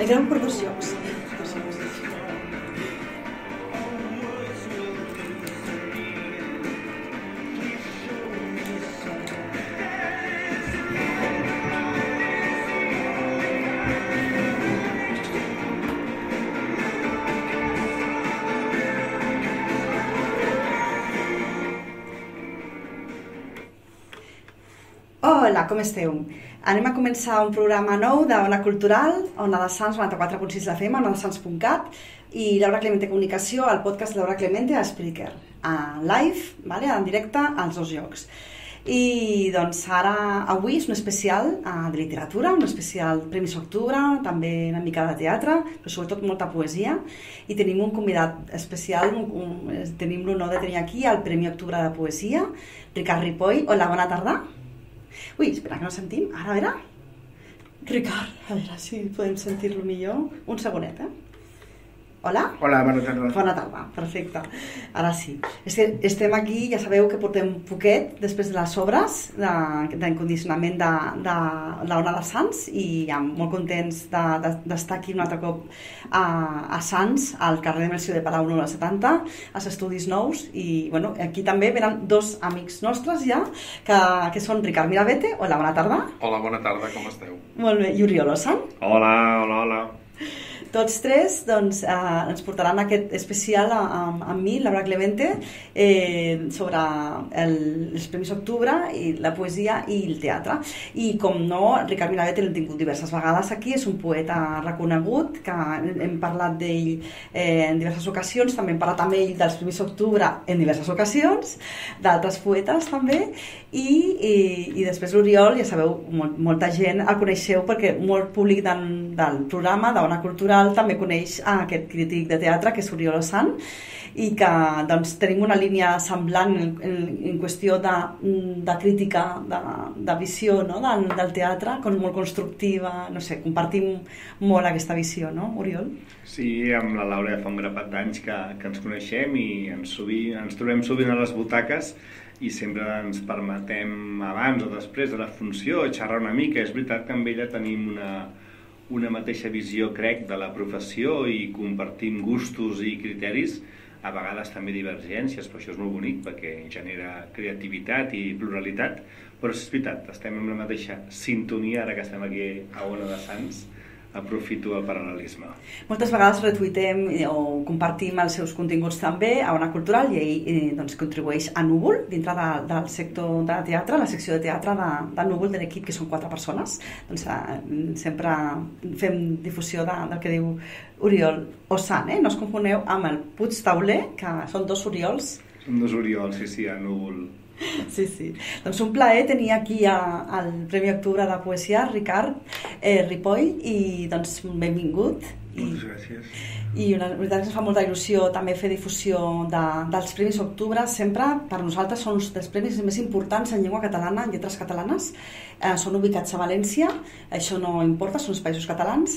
queden per 2 jocs. Hola, com esteu? Anem a començar un programa nou d'Ona Cultural, Ona de Sants 94.6 FM, onadesans.cat i Laura Clemente Comunicació, el podcast de Laura Clemente a Spreaker, en live, en directe, als 2 llocs. I doncs avui és un especial de literatura, un especial Premis Octubre, també una mica de teatre, però sobretot molta poesia, i tenim un convidat especial, tenim l'honor de tenir aquí el Premi Octubre de Poesia, Ricard Ripoll. Hola, bona tarda. Ui, espera que no sentim, ara a veure. Ricard, a veure si podem sentir-lo millor. Un segonet, Hola? Hola, bona tarda. Bona tarda, perfecte. Ara sí. Estem aquí, ja sabeu que portem poquet després de les obres d'encondicionament de l'Ona de Sants i ja molt contents d'estar aquí un altre cop a Sants, al carrer de Melcior de Palau número 70, als estudis nous, i bueno, aquí també venen 2 amics nostres ja, que són Ricard Mirabete. Hola, bona tarda. Hola, bona tarda, com esteu? Molt bé, i Oriol Ossan. Hola. Tots 3 doncs, ens portaran aquest especial amb mi, Laura Clemente, sobre els Premis Octubre, i la poesia i el teatre. I com no, Ricard Mirabete l'hem tingut diverses vegades aquí, és un poeta reconegut, que hem parlat d'ell en diverses ocasions, també hem parlat amb ell dels Premis Octubre en diverses ocasions, d'altres poetes també, i després l'Oriol, ja sabeu, molta gent el coneixeu perquè molt públic del programa d'Ona Cultural també coneix aquest crític de teatre, que és Oriol Ossan, i que doncs, tenim una línia semblant en qüestió de crítica, de visió, no? del teatre, molt constructiva, no sé, compartim molt aquesta visió, no, Oriol? Sí, amb la Laura fa un grapat d'anys que ens coneixem i ens trobem sovint a les butaques i sempre ens permetem abans o després de la funció xerrar una mica. És veritat que amb ella tenim una mateixa visió, crec, de la professió i compartim gustos i criteris, a vegades també divergències, però això és molt bonic perquè genera creativitat i pluralitat, però és veritat, estem en la mateixa sintonia ara que estem aquí a Ona de Sants. Aprofito el paral·lelisme. Moltes vegades retuitem o compartim els seus continguts també a Ona Cultural i ell doncs, contribueix a Núvol, dintre del sector de teatre, la secció de teatre de Núvol de l'equip, que són 4 persones. Doncs, sempre fem difusió del que diu Oriol Ossan, no us confoneu amb el Puig Tauler, que són 2 Oriols. Són 2 Oriols, sí, a Núvol. Sí. Doncs un plaer tenir aquí al Premi Octubre de Poesia Ricard Ripoll, i doncs benvingut. Moltes gràcies. I la veritat ens fa molta il·lusió també fer difusió dels Premis Octubre. Sempre per nosaltres són uns dels premis més importants en llengua catalana, en lletres catalanes. Són ubicats a València, això no importa, són els Països Catalans,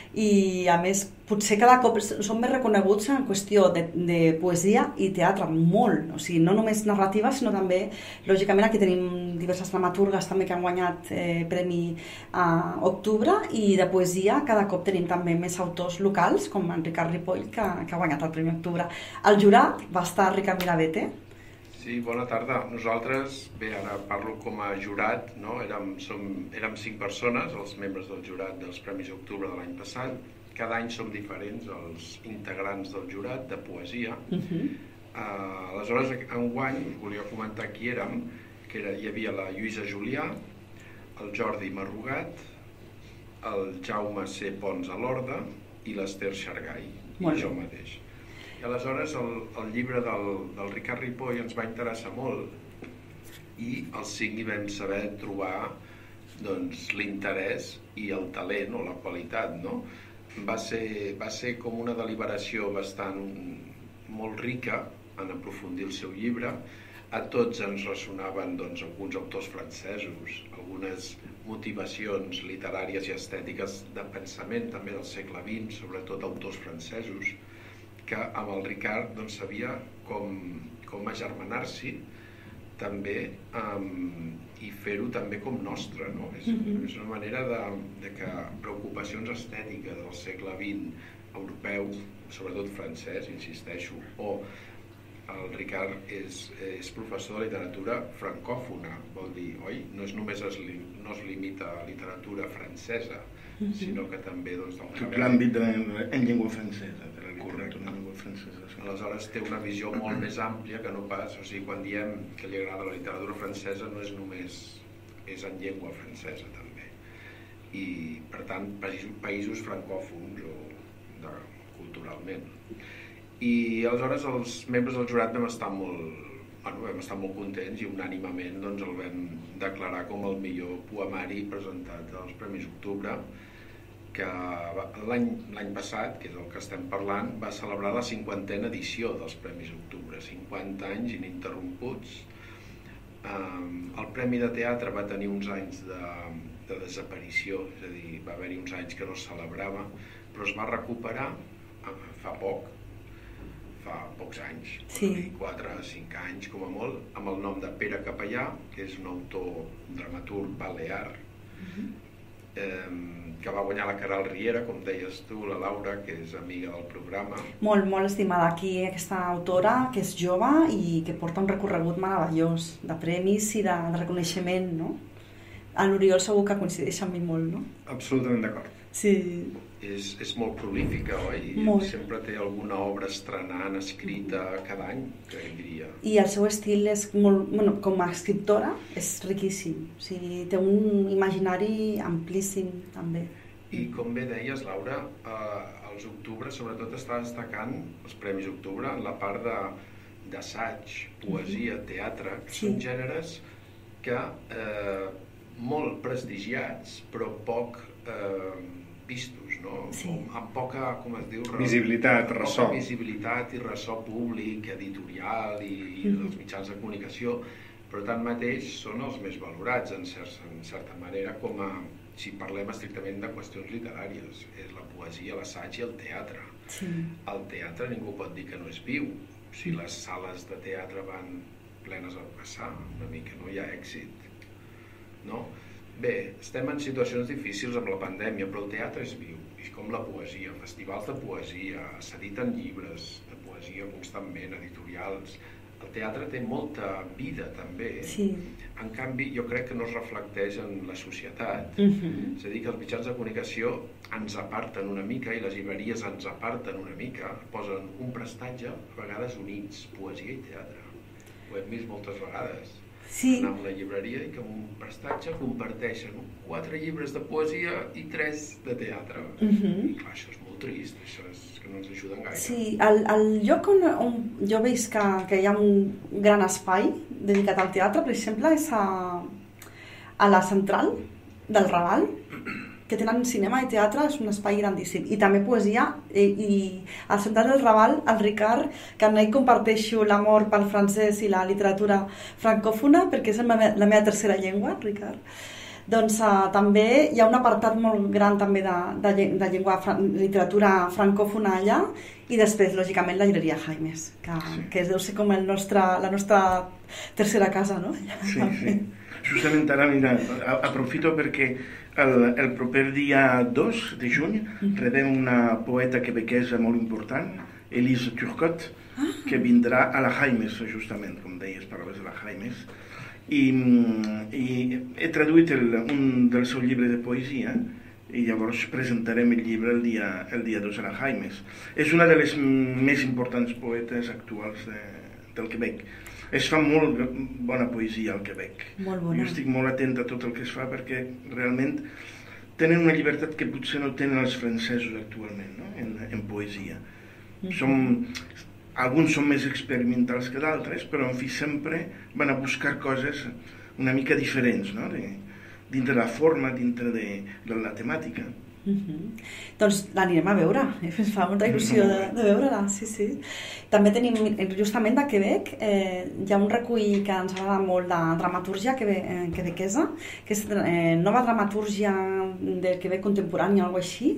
i a més potser cada cop són més reconeguts en qüestió de poesia i teatre, molt, o sigui, no només narrativa, sinó també, lògicament, aquí tenim diverses dramaturgues també que han guanyat Premi Octubre, i de poesia cada cop tenim també més autors locals, com en Ricard Ripoll, que ha guanyat el Premi Octubre. El jurat va estar Ricard Mirabete. Sí, bona tarda. Nosaltres, bé, ara parlo com a jurat, no? Érem 5 persones, els membres del jurat dels Premis Octubre de l'any passat. Cada any som diferents, els integrants del jurat de poesia. Aleshores, enguany, volia comentar qui érem, que hi havia la Lluïsa Julià, el Jordi Marrugat, el Jaume C. Pons Alorda i l'Ester Xargai, i jo mateix. I aleshores el llibre del Ricard Ripoll ens va interessar molt i els 5 hi vam saber trobar l'interès i el talent o la qualitat, no? Va ser com una deliberació bastant molt rica en aprofundir el seu llibre. A tots ens ressonaven alguns autors francesos, algunes motivacions literàries i estètiques de pensament també del segle XX, sobretot autors francesos, que amb el Ricard sabia com agermanar-s'hi també i fer-ho també com nostre, no? És una manera de que preocupacions estètiques del segle XX europeu, sobretot francès, insisteixo, o el Ricard és professor de literatura francòfona, vol dir, oi? No es limita a literatura francesa, sinó que també tot l'àmbit en llengua francesa, de la literatura en llengua francesa. Aleshores té una visió molt més àmplia que no pas, o sigui, quan diem que li agrada la literatura francesa no és només, és en llengua francesa també. I per tant, països francòfons o culturalment. I aleshores els membres del jurat vam estar molt contents i unànimement doncs, el vam declarar com el millor poemari presentat als Premis Octubre, que l'any passat, que és el que estem parlant, va celebrar la 50a edició dels Premis Octubre, 50 anys ininterromputs. El Premi de Teatre va tenir uns anys de desaparició, és a dir, va haver-hi uns anys que no es celebrava, però es va recuperar fa pocs anys, 4 o 5 anys com a molt, amb el nom de Pere Capellà, que és un autor, un dramaturg balear, que va guanyar la Caral Riera, com deies tu, la Laura, que és amiga del programa. Molt, molt estimada aquí aquesta autora, que és jove i que porta un recorregut meravellós de premis i de reconeixement, no? L'Oriol segur que coincideix amb mi molt, no? Absolutament d'acord. Sí. És molt prolífica, oi? Molt. Sempre té alguna obra estrenant, escrita cada any, que diria. I el seu estil és molt, bueno, com a escriptora, és riquíssim. O sigui, té un imaginari amplíssim, també. I com bé deies, Laura, als Octubre sobretot està destacant els Premis Octubre en la part d'assaig, poesia, teatre, que són gèneres que molt prestigiats, però poc vistos, no? Amb poca, com es diu? Visibilitat, ressò. Poca visibilitat i ressò públic, editorial i dels mitjans de comunicació, però tanmateix són els més valorats, en certa manera, com a, si parlem estrictament de qüestions literàries. És la poesia, l'assaig i el teatre. El teatre ningú pot dir que no és viu. Si les sales de teatre van plenes a passar, una mica no hi ha èxit, no? Bé, estem en situacions difícils amb la pandèmia, però el teatre és viu, és com la poesia, festivals de poesia, s'editen llibres de poesia constantment, editorials. El teatre té molta vida també, en canvi jo crec que no es reflecteix en la societat, és a dir, que els mitjans de comunicació ens aparten una mica i les llibreries ens aparten una mica, posen un prestatge, a vegades units, poesia i teatre. Ho hem vist moltes vegades. Anar a una llibreria i que amb un prestatge comparteixen 4 llibres de poesia i 3 de teatre. I clar, això és molt trist, això és que no ens ajuden gaire. Sí, el lloc on jo veig que hi ha un gran espai dedicat al teatre, per exemple, és a la central del Raval, que tenen cinema i teatre, és un espai grandíssim. I també poesia, i al central del Raval, el Ricard, que amb ell comparteixo l'amor pel francès i la literatura francòfona, perquè és la meva tercera llengua, Ricard. Doncs també hi ha un apartat molt gran també de llengua, literatura francòfona allà, i després, lògicament, la llibreria Jaimes, que deu ser com la nostra tercera casa, no? Sí. Justament ara, mira, aprofito perquè el proper dia 2 de juny rebem una poeta quebequesa molt important, Elise Turcotte, que vindrà a la Jaimes, justament, com deies, paraules de la Jaimes, i he traduït un dels seus llibres de poesia i llavors presentarem el llibre el dia 2 a la Jaimes. És una de les més importants poetes actuals del Quebec. Es fa molt bona poesia al Quebec. Molt bona. Jo estic molt atent a tot el que es fa perquè realment tenen una llibertat que potser no tenen els francesos actualment, no? en poesia. Alguns són més experimentals que d'altres, però en fi sempre van a buscar coses una mica diferents, no? Dintre la forma, dintre de la temàtica. Doncs l'anirem a veure, ens fa molta il·lusió de veure-la, sí. També tenim, justament de Quebec, hi ha un recull que ens agrada molt de dramatúrgia quebequesa, que és nova dramatúrgia del Quebec contemporani o alguna cosa així,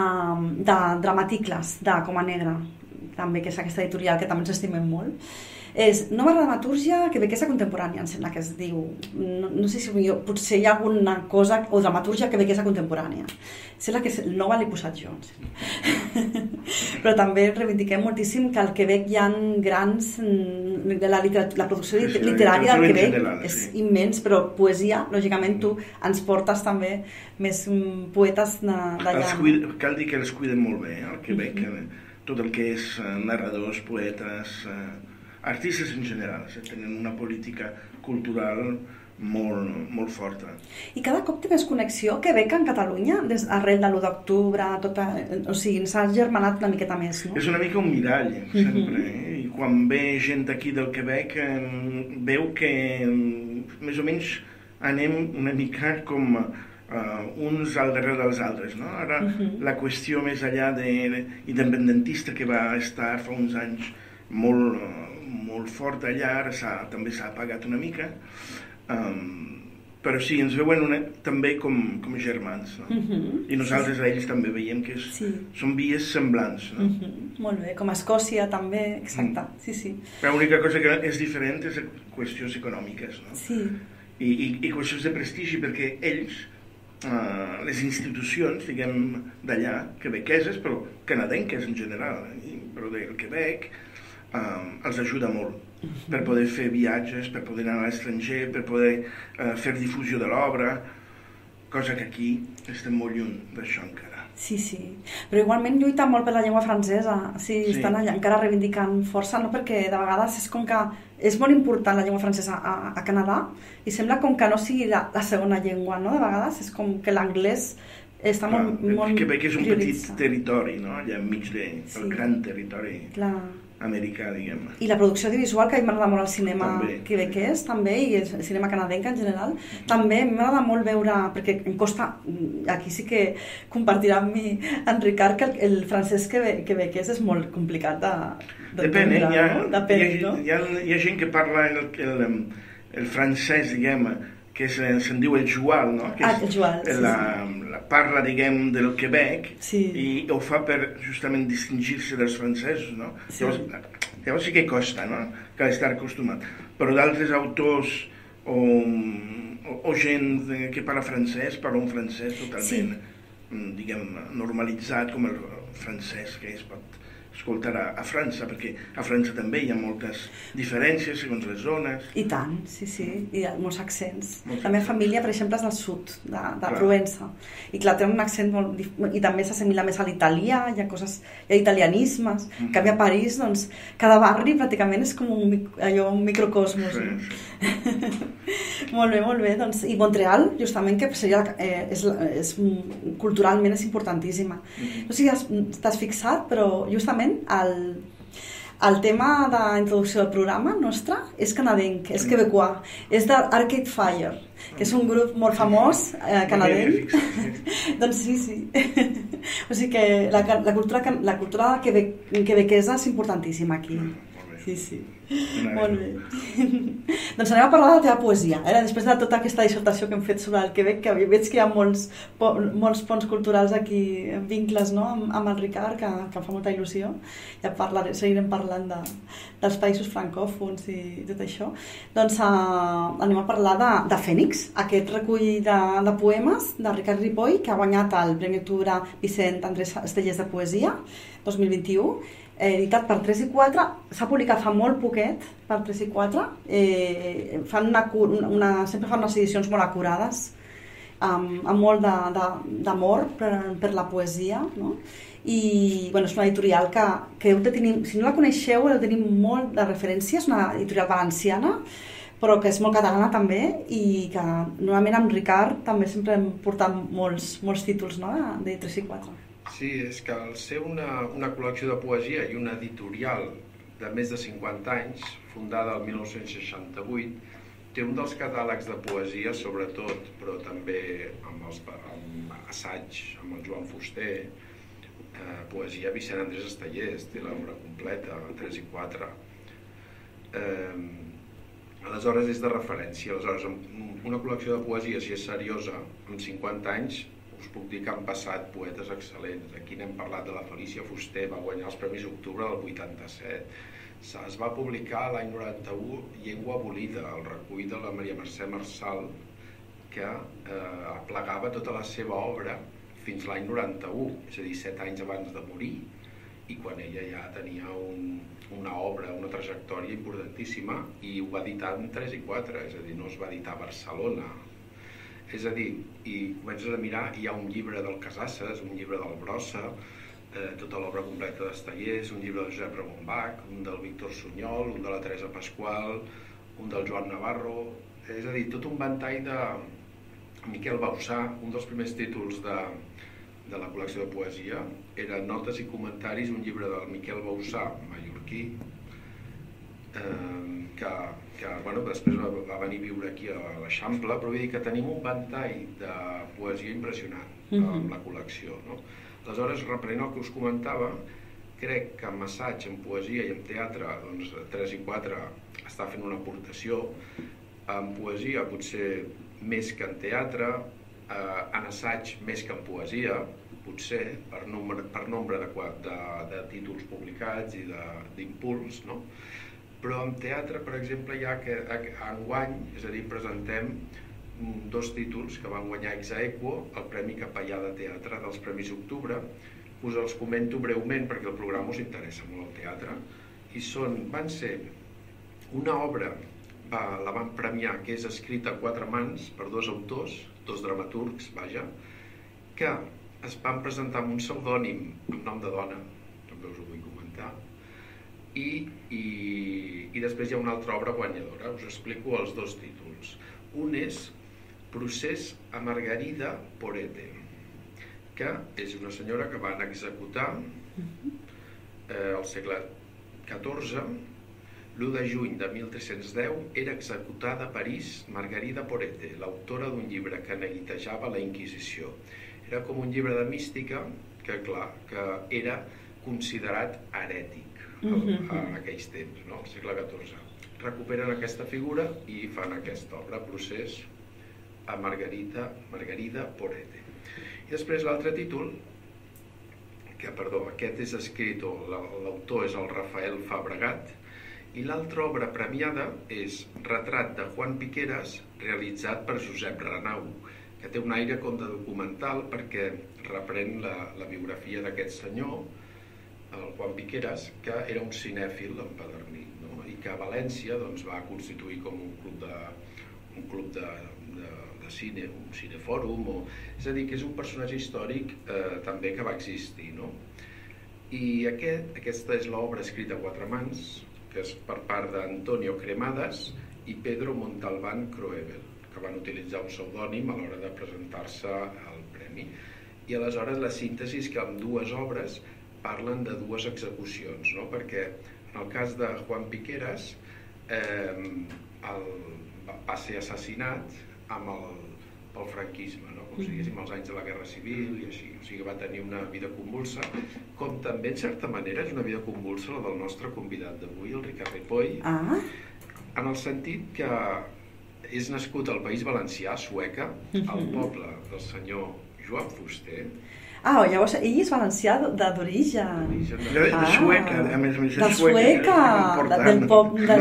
de dramaticles, de Coma Negra, també, que és aquesta editorial que també ens estimem molt. És nova dramatúrgia quebequesa contemporània, em sembla que es diu. No sé si potser hi ha alguna cosa, o dramatúrgia quebequesa contemporània. Sembla que el nova l'he posat jo. Però també reivindiquem moltíssim que al Quebec hi ha grans... La producció literària del Quebec és immens, però poesia, lògicament tu ens portes també més poetes d'allà. Cal dir que els cuiden molt bé, al Quebec. Tot el que és narradors, poetes... artistes en general, tenen una política cultural molt forta. I cada cop té més connexió Quebec en Catalunya, arrel de l'1 d'octubre, o sigui, s'ha germanat una miqueta més, no? És una mica un mirall, sempre, i quan ve gent aquí del Quebec veu que més o menys anem una mica com uns al darrere dels altres, no? Ara la qüestió més enllà independentista que va estar fa uns anys molt fort allà, ara també s'ha apagat una mica, però sí, ens veuen també com germans, no? I nosaltres a ells també veiem que són vies semblants, no? Molt bé, com a Escòcia també, exacte, sí. L'única cosa que és diferent és qüestions econòmiques, no? Sí. I qüestions de prestigi, perquè ells, les institucions, diguem, d'allà, quebequeses, però canadenques en general, però del Quebec, els ajuda molt per poder fer viatges, per poder anar a l'estranger, per poder fer difusió de l'obra, cosa que aquí estem molt lluny d'això encara. Sí, però igualment lluita molt per la llengua francesa, estan allà encara reivindicant força, no? Perquè de vegades és com que és molt important la llengua francesa a Canadà i sembla com que no sigui la segona llengua, no? De vegades és com que l'anglès està molt Quebec és un petit territori, no? Allà enmig del gran territori americà, diguem. I la producció audiovisual, que a mi m'agrada molt el cinema quebequès, també, i el cinema canadenc en general, també m'agrada molt veure, perquè em costa, aquí sí que compartirà amb mi en Ricard, que el francès quebequès és molt complicat d'entendre, no? Depèn, no? Hi ha gent que parla el francès, diguem, que se'n diu el joual, no? El joual, la parla, diguem, del Quebec, i ho fa per justament distingir-se dels francesos, no? Llavors sí que costa, no? Cal estar acostumat. Però d'altres autors o gent que parla francès, parla un francès totalment, diguem, normalitzat, com el francès que es pot escoltar a França, perquè a França també hi ha moltes diferències segons les zones. I tant, sí, hi ha molts accents. La meva família, per exemple, és del sud, de Provença, i clar, té un accent molt... i també s'assimila més a l'italià, hi ha italianismes. En canvi, a París, doncs, cada barri pràcticament és com un microcosmos. Molt bé, doncs, i Montreal, justament, que culturalment és importantíssima. No sé si t'has fixat, però justament el tema d'introducció del programa nostre és canadenc, és quebecois, és d'Arcade Fire, que és un grup molt famós canadenc. Doncs sí. O sigui que la cultura quebequesa és importantíssima aquí. Sí. Molt bé. Doncs anem a parlar de la teva poesia. Després de tota aquesta dissertació que hem fet sobre el Quebec, que veig que hi ha molts ponts culturals aquí, vincles, no? Amb el Ricard, que em fa molta il·lusió. Ja seguirem parlant dels països francòfons i tot això. Doncs anem a parlar de Fènix, aquest recull de poemes de Ricard Ripoll, que ha guanyat el Premi Octubre Vicent Andrés Estellers de Poesia 2021, editat per 3 i 4, s'ha publicat fa molt poquet per 3 i 4, sempre fan unes edicions molt acurades, amb molt d'amor per la poesia, no? I és una editorial que heu de tenir, si no la coneixeu, heu de tenir molt de referència, és una editorial valenciana, però que és molt catalana també, i que normalment amb Ricard també sempre hem portat molts títols, no? De 3 i 4. Sí, és que al ser una col·lecció de poesia i una editorial de més de 50 anys, fundada el 1968, té un dels catàlegs de poesia, sobretot, però també amb assaig, amb el Joan Fuster, poesia Vicent Andrés Estellers, té l'obra completa, 3 i 4. Aleshores és de referència. Aleshores, una col·lecció de poesia, si és seriosa, amb 50 anys, us puc dir que han passat poetes excel·lents. Aquí n'hem parlat de la Felícia Fuster, va guanyar els Premis Octubre del 87, Es va publicar l'any 91 Llengua abolida, el recull de la Maria Mercè Marçal, que aplegava tota la seva obra fins l'any 91, és a dir, 7 anys abans de morir, i quan ella ja tenia una obra, una trajectòria importantíssima, i ho va editar en 3 i 4, és a dir, no es va editar a Barcelona. És a dir, i comences a mirar, hi ha un llibre del Casasses, un llibre del Brossa, tota l'obra completa d'Estellers, un llibre de Josep Ramon Bach, un del Víctor Sunyol, un de la Teresa Pasqual, un del Joan Navarro, és a dir, tot un ventall de Miquel Bausà. Un dels primers títols de la col·lecció de poesia era Notes i comentaris, un llibre del Miquel Bausà, mallorquí, que bueno, després va venir a viure aquí a l'Eixample, però vull dir que tenim un ventall de poesia impressionant amb la col·lecció, no? Aleshores, reprenent el que us comentava, crec que en assaig, en poesia i en teatre, doncs 3 i 4 està fent una aportació, en poesia potser més que en teatre, en assaig més que en poesia, potser per nombre de títols publicats i d'impuls, no? Però en teatre, per exemple, hi ha que enguany, és a dir, presentem 2 títols que van guanyar ex aequo el Premi Capellà de Teatre dels Premis Octubre. Us els comento breument perquè el programa us interessa molt el teatre, i van ser una obra, la van premiar, que és escrita a 4 mans per 2 autors, 2 dramaturgs, vaja, que es van presentar amb un pseudònim amb nom de dona, també us ho vull comentar, i després hi ha una altra obra guanyadora. Us explico els 2 títols. Un és Procés a Margarida Porete, que és una senyora que van executar al segle XIV. L'1 de juny de 1310 era executada a París Margarida Porete, l'autora d'un llibre que neguitejava la Inquisició. Era com un llibre de mística que, clar, que era considerat herètic en aquells temps, no? Al segle XIV. Recuperen aquesta figura i fan aquesta obra, Procés a Margarida Porete. I després l'altre títol, aquest és escrit, l'autor és el Rafael Fabregat, i l'altra obra premiada és Retrat de Juan Piqueras, realitzat per Josep Renau, que té un aire com de documental perquè reprèn la biografia d'aquest senyor, el Juan Piqueras, que era un cinèfil empedernit, no? I que a València doncs, va constituir com un club de cine, un cinefòrum, és a dir, que és un personatge històric també que va existir, no? I aquesta és l'obra escrita a 4 mans, que és per part d'Antonio Cremades i Pedro Montalbán Croebel, que van utilitzar un pseudònim a l'hora de presentar-se al premi. I aleshores la síntesi és que amb 2 obres parlen de 2 execucions, no? Perquè en el cas de Juan Piqueras va ser assassinat pel franquisme, no? Com si diguéssim els anys de la Guerra Civil i així, o sigui, va tenir una vida convulsa, com també en certa manera és una vida convulsa la del nostre convidat d'avui, el Ricard Ripoll, en el sentit que és nascut al País Valencià, Sueca, al poble del senyor Joan Fuster. Llavors ell és valencià d'origen. Sueca, a més de Sueca, del poble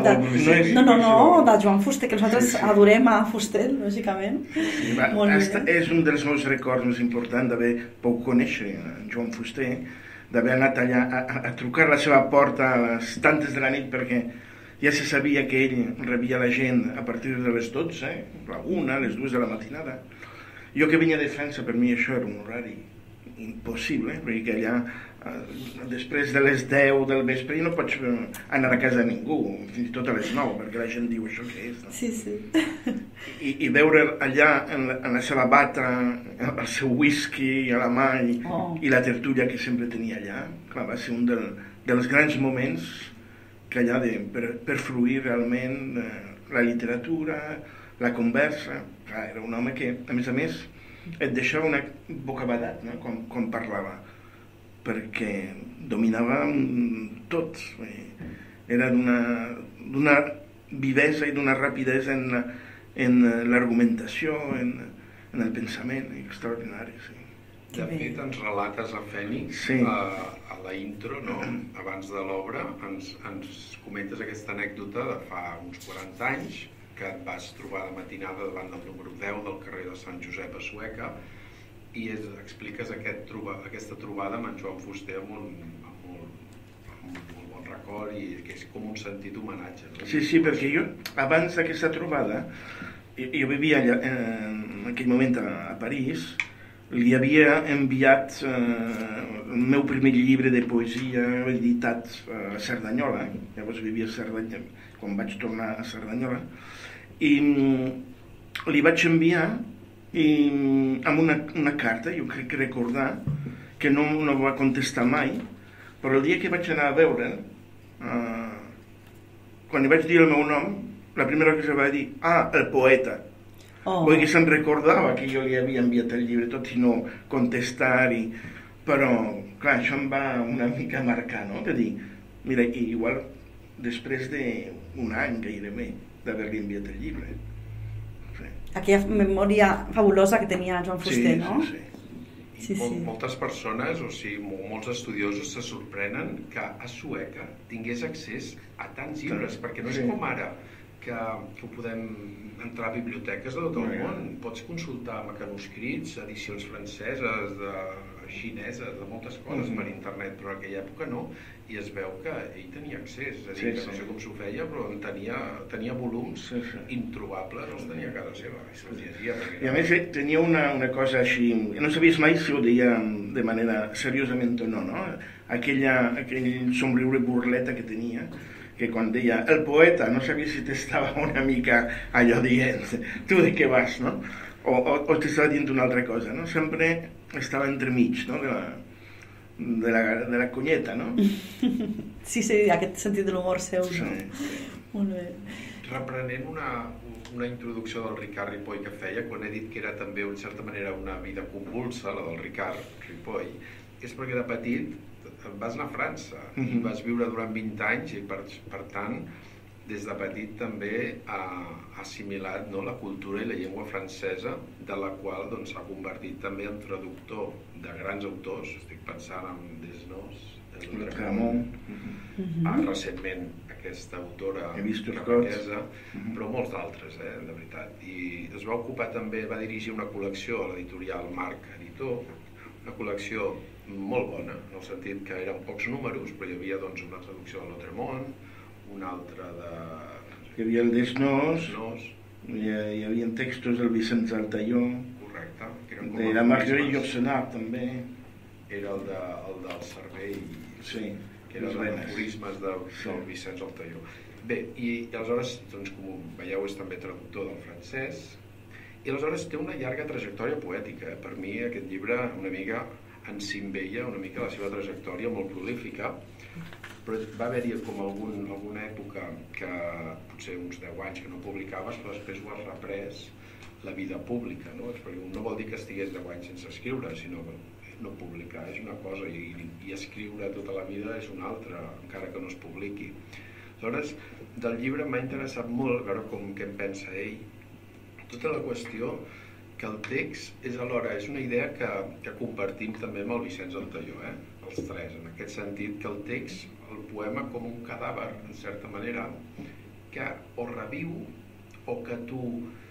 de Joan Fuster, que nosaltres adorem a Fuster, lògicament. És un dels meus records més importants d'haver pogut conèixer Joan Fuster, d'haver anat allà a trucar a la seva porta a les tantes de la nit, perquè ja se sabia que ell rebia la gent a partir de les 12, la 1, les 2 de la matinada. Jo que venia de França, per mi això era un horari impossible, perquè allà després de les 10 del vespre no pots anar a casa de ningú, fins i tot a les 9, perquè la gent diu això què és, no? Sí. I veure allà en la seva bata, el seu whisky a la mà i la tertúlia que sempre tenia allà, clar, va ser un dels grans moments que allà per fluir realment la literatura, la conversa. Era un home que, a més, et deixava una bocabadat, no? Com parlava, perquè dominava tot. Era d'una vivesa i d'una rapidesa en l'argumentació, en el pensament, extraordinari, sí. De fet, ens relates a Fènix, a la intro, no? Abans de l'obra, ens comentes aquesta anècdota de fa uns 40 anys, que et vas trobar de matinada davant del número 10 del carrer de Sant Josep a Sueca, i expliques aquesta trobada amb en Joan Fuster amb un bon record, i que és com un sentit homenatge. No? Sí, perquè jo, abans d'aquesta trobada, jo vivia allà, en aquell moment a París, li havia enviat el meu primer llibre de poesia editat a Cerdanyola, llavors vivia a Cerdanyola, quan vaig tornar a Cerdanyola, i li vaig enviar amb una carta, jo crec que recordar, que no va contestar mai, però el dia que vaig anar a veure, quan li vaig dir el meu nom, la primera cosa va dir, el poeta. Vull que se'n recordava que jo li havia enviat el llibre, tot i no contestar, però, clar, això em va una mica marcar, no? De dir, mira, igual després d'un any gairebé d'haver-li enviat el llibre. Sí. Aquella memòria fabulosa que tenia Joan Fuster, no? Sí. Moltes persones, o sigui, molts estudiosos se sorprenen que a Sueca tingués accés a tants llibres, perquè no és com ara, que ho podem entrar a biblioteques de tot el món. Pots consultar mecanoscrits, edicions franceses, xineses, de moltes coses per internet, però en aquella època no, i es veu que ell tenia accés, és a dir, que no sé com s'ho feia, però tenia volums introbables, els tenia a casa seva, i se'ls llegia. I a més tenia una cosa així, no sabies mai si ho deia de manera seriosament o no, no? Aquell somriure burleta que tenia, que quan deia el poeta no sabia si t'estava una mica allò dient tu de què vas, no? O t'estava dient una altra cosa, no? Sempre estava entremig, no? De la conyeta, no? Sí, aquest sentit de l'humor seu, no? Sí. Molt bé. Reprenent una introducció del Ricard Ripoll que feia, quan he dit que era també, en certa manera, una vida convulsa, la del Ricard Ripoll, és perquè de petit vas anar a França i vas viure durant 20 anys i per tant des de petit també ha assimilat, no, la cultura i la llengua francesa, de la qual s'ha convertit també en traductor de grans autors. Estic pensant en Desnos, el Ramon, recentment aquesta autora quebequesa, però molts d'altres, de veritat. I es va ocupar també, va dirigir una col·lecció a l'editorial Marc Editor, una col·lecció molt bona, en el sentit que eren pocs números, però hi havia una traducció de Lautréamont, una altra de... Hi havia el Desnos, hi havia textos del Vicenç Altaió, correcte, de la Marguerite Yourcenar també. Era el del Cervell, que era els aforismes del Vicenç Altaió. Bé, i aleshores, com veieu, és també traductor del francès, i aleshores té una llarga trajectòria poètica. Per mi aquest llibre una mica encimbella una mica la seva trajectòria molt prolífica, però va haver-hi com alguna època que potser uns 10 anys que no publicaves, però després ho has reprès la vida pública, no? No vol dir que estigués 10 anys sense escriure, sinó que no publicar és una cosa i escriure tota la vida és una altra, encara que no es publiqui. Aleshores, del llibre m'ha interessat molt veure què en pensa ell, tota la qüestió que el text és alhora, és una idea que compartim també amb el Vicenç Altaió, els tres, en aquest sentit que el text, el poema com un cadàver, en certa manera, que o reviu o que tu,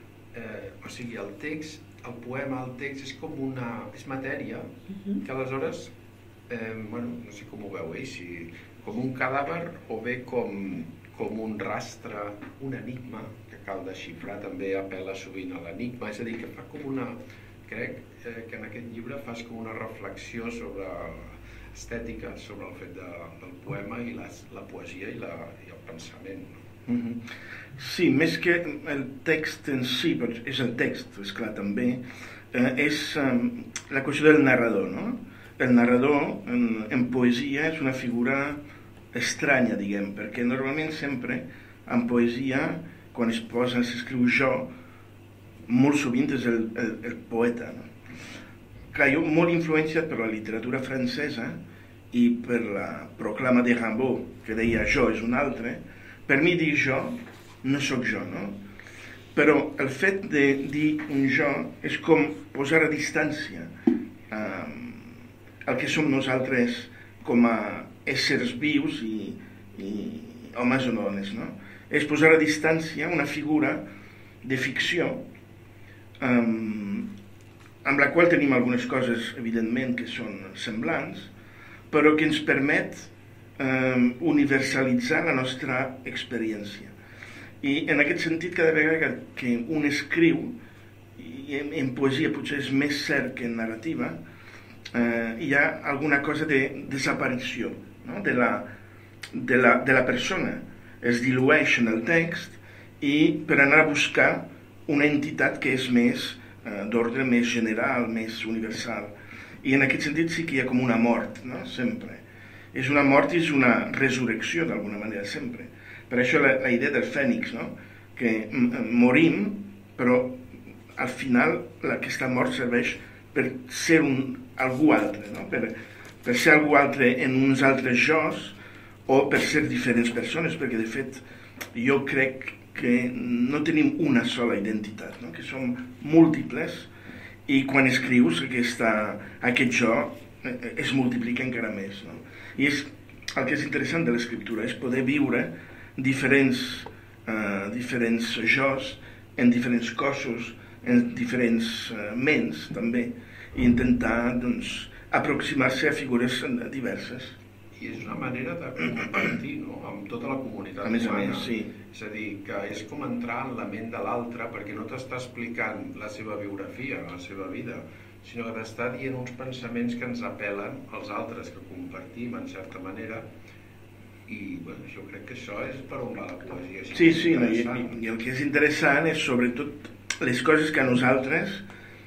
o sigui, el text, el poema, el text és com és matèria, que aleshores, no sé com ho veu, si com un cadàver o bé com un rastre, un enigma, que cal desxifrar, també apel·la sovint a l'enigma, és a dir, que fa com crec que en aquest llibre fas com una reflexió sobre estètica, sobre el fet del poema i la poesia i el pensament. Sí, més que el text en si, però és el text, esclar, també, és la qüestió del narrador, no? El narrador en poesia és una figura estranya, diguem, perquè normalment sempre en poesia, quan s'escriu jo, molt sovint és el poeta, no? Clar, jo molt influenciat per la literatura francesa i per la proclama de Rimbaud, que deia jo és un altre, per mi dir jo no sóc jo, no? Però el fet de dir un jo és com posar a distància el que som nosaltres com a éssers vius i homes o dones, no? És posar a distància una figura de ficció amb la qual tenim algunes coses, evidentment, que són semblants, però que ens permet universalitzar la nostra experiència. I en aquest sentit, cada vegada que un escriu, i en poesia potser és més cert que en narrativa, hi ha alguna cosa de desaparició, no? de la persona. Es dilueix en el text i per anar a buscar una entitat que és més d'ordre més general, més universal. I en aquest sentit sí que hi ha com una mort, no? Sempre. És una mort i és una resurrecció d'alguna manera, sempre. Per això la idea del fènix, no? Que morim, però al final aquesta mort serveix per ser algú altre, no? Per ser algú altre en uns altres jocs o per ser diferents persones, perquè de fet jo crec que no tenim una sola identitat, no? Que som múltiples i quan escrius aquest jo es multiplica encara més, no? I el que és interessant de l'escriptura és poder viure diferents jocs en diferents cossos, en diferents ments també, i intentar aproximar-se a figures diverses. I és una manera de compartir, no? Amb tota la comunitat a més, sí. És a dir, que és com entrar en la ment de l'altre, perquè no t'està explicant la seva biografia, la seva vida, sinó que t'està dient uns pensaments que ens apel·len als altres, que compartim en certa manera, i bueno, jo crec que això és per on va la poesia. Sí, i el que és interessant és sobretot les coses que a nosaltres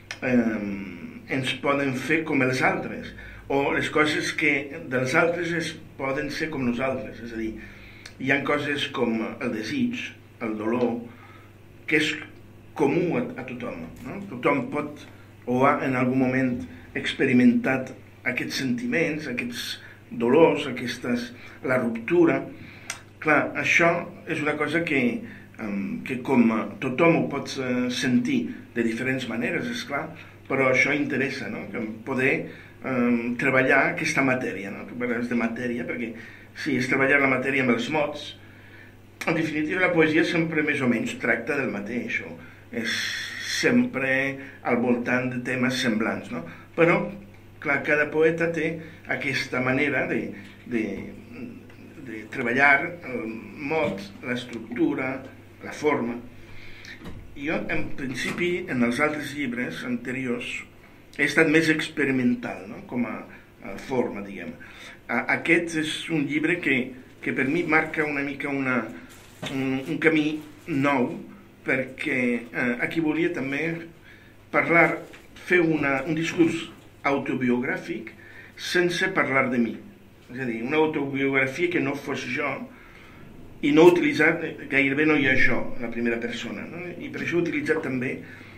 ens poden fer com els altres, o les coses que dels altres poden ser com nosaltres. És a dir, hi ha coses com el desig, el dolor, que és comú a tothom, no? Tothom pot o ha en algun moment experimentat aquests sentiments, aquests dolors, la ruptura. Clar, això és una cosa que com tothom ho pot sentir de diferents maneres, és clar, però això interessa, no? Poder treballar aquesta matèria, no? Tu parles de matèria, perquè sí, és treballar la matèria amb els mots. En definitiva, la poesia sempre més o menys tracta del mateix, o és sempre al voltant de temes semblants, no? Però, clar, cada poeta té aquesta manera de treballar el mot, l'estructura, la forma. Jo, en principi, en els altres llibres anteriors, he estat més experimental, no? Com a forma, diguem. Aquest és un llibre que per mi marca una mica un camí nou, perquè aquí volia també fer un discurs autobiogràfic sense parlar de mi. És a dir, una autobiografia que no fos jo, i no utilitzar, gairebé no hi ha jo, la primera persona, no? I per això he utilitzat també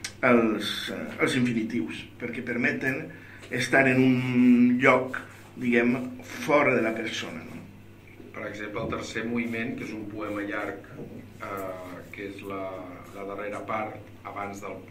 els infinitius, perquè permeten estar en un lloc, diguem, fora de la persona, no? Per exemple, el tercer moviment, que és un poema llarg, que és la darrera part, abans del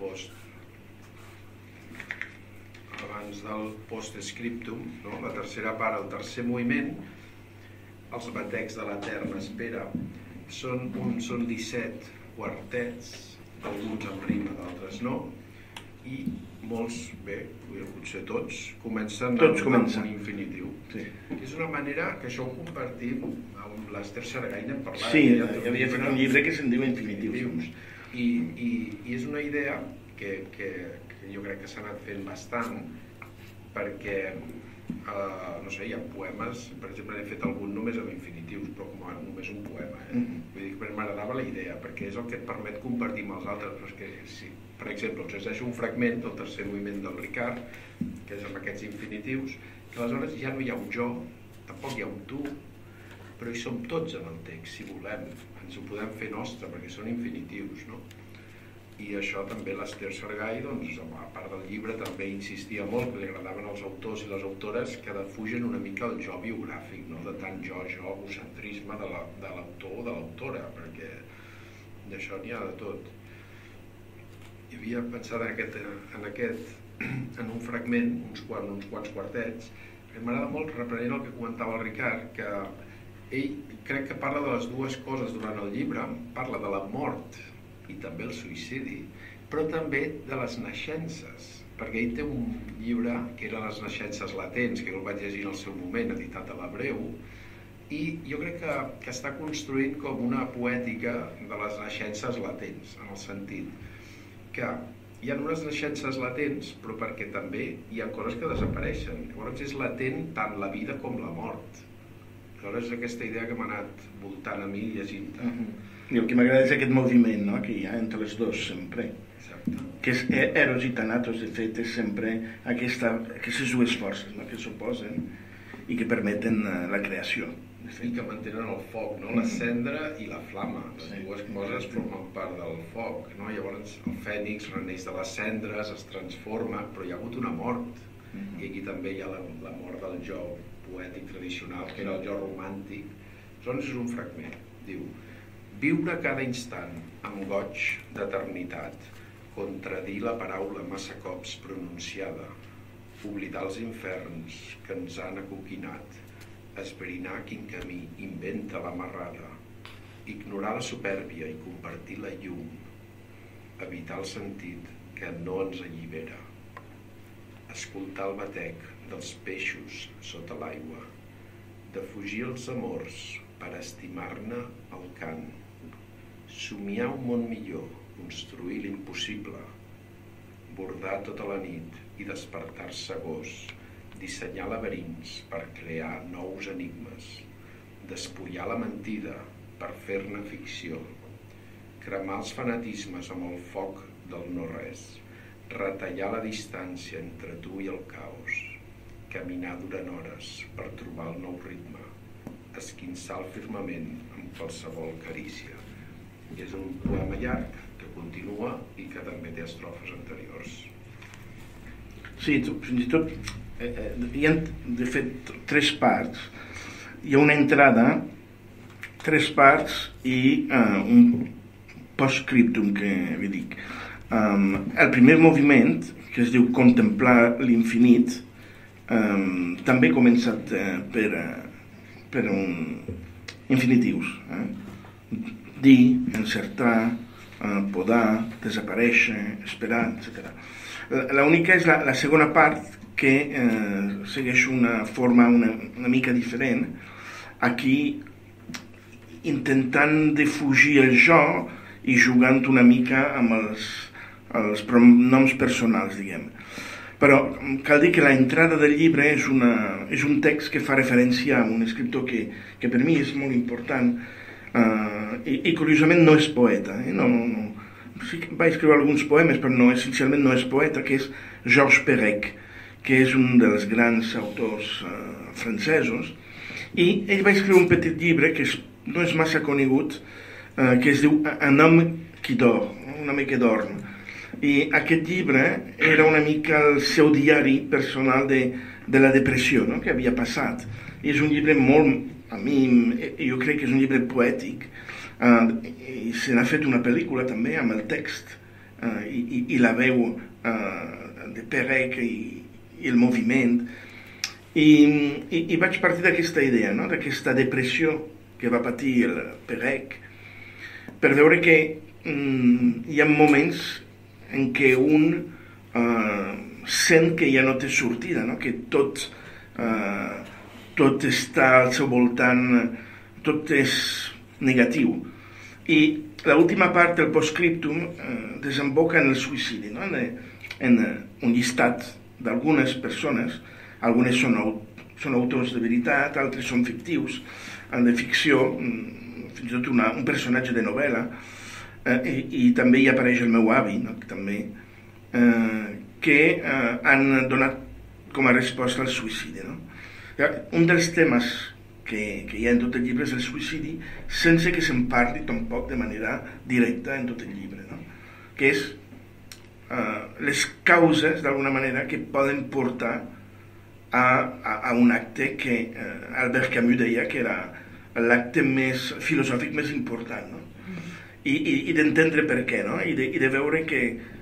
post-scriptum, no? La tercera part, el tercer moviment, els batecs de l'eterna espera, són 17 quartets, alguns amb rima, d'altres no, i molts, potser tots, comencen amb un infinitiu. Sí. És una manera que això ho compartim amb l'Ester Xaragay, n'hem parlat. Sí, hi havia fet un llibre que se'n diu Infinitius. I és una idea que jo crec que s'ha anat fent bastant, perquè no sé, hi ha poemes, per exemple, he fet algun només amb infinitius, però com només un poema, Vull dir que m'agradava la idea, perquè és el que et permet compartir amb els altres, però és que, si, per exemple, us deixo un fragment del tercer moviment del Ricard, que és amb aquests infinitius, que aleshores ja no hi ha un jo, tampoc hi ha un tu, però hi som tots en el text, si volem, ens ho podem fer nostre, perquè són infinitius, no? I això també l'Ester Xaragay, doncs, a part del llibre, també insistia molt que li agradaven els autors i les autores que defugen una mica el jo biogràfic, no? De tant jo, egocentrisme de l'autor o de l'autora, perquè d'això n'hi ha de tot. hi havia pensat en un fragment, uns quants quartets, que m'agrada molt, reprenent el que comentava el Ricard, que ell crec que parla de les dues coses durant el llibre, parla de la mort i també el suïcidi, però també de les naixences, perquè ell té un llibre que era Les naixences latents, que jo el vaig llegir en el seu moment, editat a l'Hebreu, i jo crec que està construint com una poètica de les naixences latents, en el sentit que hi ha unes naixences latents, però perquè també hi ha coses que desapareixen. Llavors és latent tant la vida com la mort. Llavors és aquesta idea que m'ha anat voltant a mi llegint-te. I el que m'agrada és aquest moviment, no?, que hi ha entre les dues sempre. Exacte. Que és Eros i Thanatos, de fet, és sempre aquestes dues forces, no?, que s'oposen i que permeten la creació. I que mantenen el foc, no? La cendra i la flama. Les dues coses formen part del foc, no? Llavors el fènix reneix de les cendres, es transforma, però hi ha hagut una mort. I aquí també hi ha la mort del jo poètic tradicional, que era el jo romàntic. Llavors és un fragment. Diu: viure cada instant amb goig d'eternitat, contradir la paraula massa cops pronunciada, oblidar els inferns que ens han acoquinat, esbrinar quin camí inventa la marrada, ignorar la supèrbia i compartir la llum, evitar el sentit que no ens allibera, escoltar el batec dels peixos sota l'aigua, defugir els amors per estimar-ne el cant, somiar un món millor, construir l'impossible, bordar tota la nit i despertar-se gos, dissenyar laberints per crear nous enigmes, despullar la mentida per fer-ne ficció, cremar els fanatismes amb el foc del no-res, retallar la distància entre tu i el caos, caminar durant hores per trobar el nou ritme, esquinçar el firmament amb qualsevol carícia. És un poema llarg que continua i que també té estrofes anteriors. Sí, fins i tot hi ha, de fet, 3 parts. Hi ha una entrada, 3 parts i un postscriptum, que vi dic. El primer moviment, que es diu Contemplar l'infinit, també ha començat per un infinitius. Dir, encertar, podar, desaparèixer, esperar, etc. L'única és la segona part, que segueix una forma una mica diferent, aquí intentant defugir el jo i jugant una mica amb els pronoms personals, diguem. Però cal dir que l'entrada del llibre és un text que fa referència a un escriptor que per mi és molt important, i curiosament no és poeta, sí que va escriure alguns poemes, però essencialment no és poeta, que és Georges Perec, que és un dels grans autors francesos, i ell va escriure un petit llibre que no és massa conegut, que es diu Un homme qui dort, un home que dorm. I aquest llibre era una mica el seu diari personal de la depressió, no?, que havia passat. I és un llibre molt, a mi, jo crec que és un llibre poètic, i se n'ha fet una pel·lícula també amb el text i la veu de Perec i el moviment, i vaig partir d'aquesta idea, no?, d'aquesta depressió que va patir el Perec, per veure que hi ha moments en què un sent que ja no té sortida, no?, que tot està al seu voltant, tot és negatiu. I l'última part del postscriptum desemboca en el suïcidi, no?, en un llistat d'algunes persones. Algunes són autors de veritat, altres són fictius, de ficció, fins i tot un personatge de novel·la, i també hi apareix el meu avi, no?, també, que han donat com a resposta al suïcidi, no? Un dels temes que hi ha en tot el llibre és el suïcidi, sense que se'n parli tampoc de manera directa en tot el llibre, no?, que és les causes, d'alguna manera, que poden portar a un acte que Albert Camus deia que era l'acte més filosòfic més important, no?, i d'entendre per què, no?, i de veure que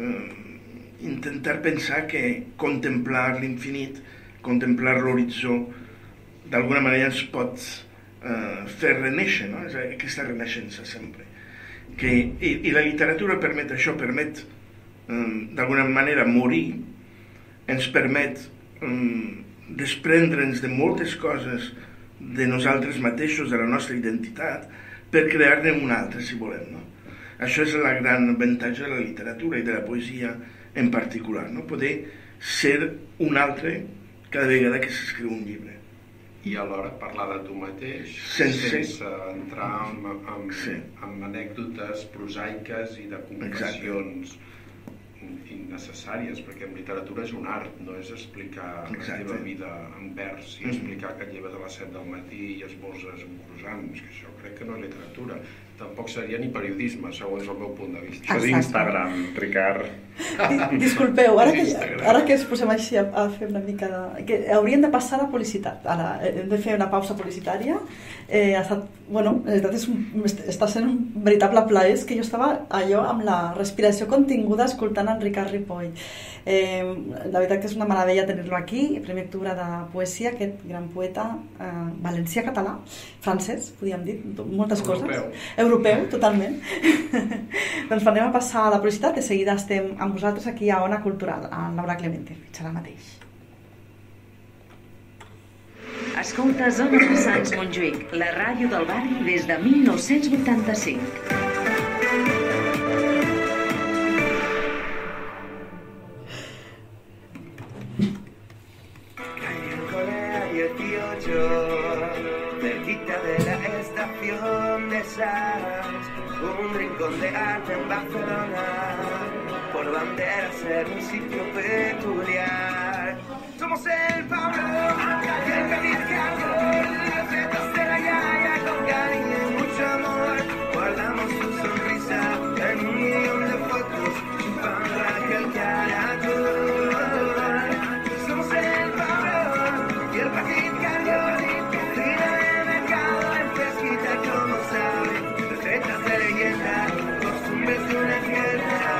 intentar pensar que contemplar l'infinit, contemplar l'horitzó, d'alguna manera ens pot fer renéixer, no? És aquesta renaixença sempre. I la literatura permet això, permet d'alguna manera morir, ens permet desprendre'ns de moltes coses de nosaltres mateixos, de la nostra identitat, per crear-ne una altra, si volem, no? Això és el gran avantatge de la literatura i de la poesia en particular, no? Poder ser un altre cada vegada que s'escriu un llibre. I alhora parlar de tu mateix sense entrar en anècdotes prosaiques i de confessions innecessàries, perquè en literatura és un art, no és explicar la teva vida en vers i explicar que et lleves a les 7 del matí i esmorzes un croissant, que això crec que no és literatura. Tampoc seria ni periodisme, segons el meu punt de vista. Això d'Instagram, Ricard. Disculpeu, ara que ens posem així a fer una mica de... que hauríem de passar a la publicitat. Hem de fer una pausa publicitària. Bueno, en realitat està sent un veritable plaer, que jo estava allò amb la respiració continguda escoltant en Ricard Ripoll. La veritat que és una meravella tenir-lo aquí, el 1 d'octubre de poesia, aquest gran poeta valencià-català, francès, podríem dir, moltes coses. Europeu, totalment. Doncs anem a passar a la publicitat, de seguida estem amb vosaltres aquí a Ona Cultural, a Laura Clemente. Fins ara mateix. Escolta Zona de Sants Montjuïc, la ràdio del barri des de 1985. Cerquita de la estación de Sants, un rincón de arte en Barcelona, por bandera ser un sitio peculiar. Somos el Pablo, y el pedir calor, las letras de la yaya con cariño y mucho amor. Guardamos su sonrisa en un millón de fotos, chupando aquel caracol. Somos el Pablo, y el pedir calor, cocina de mercado, en fresquita como sabe, recetas de leyenda, costumbres de una tierra,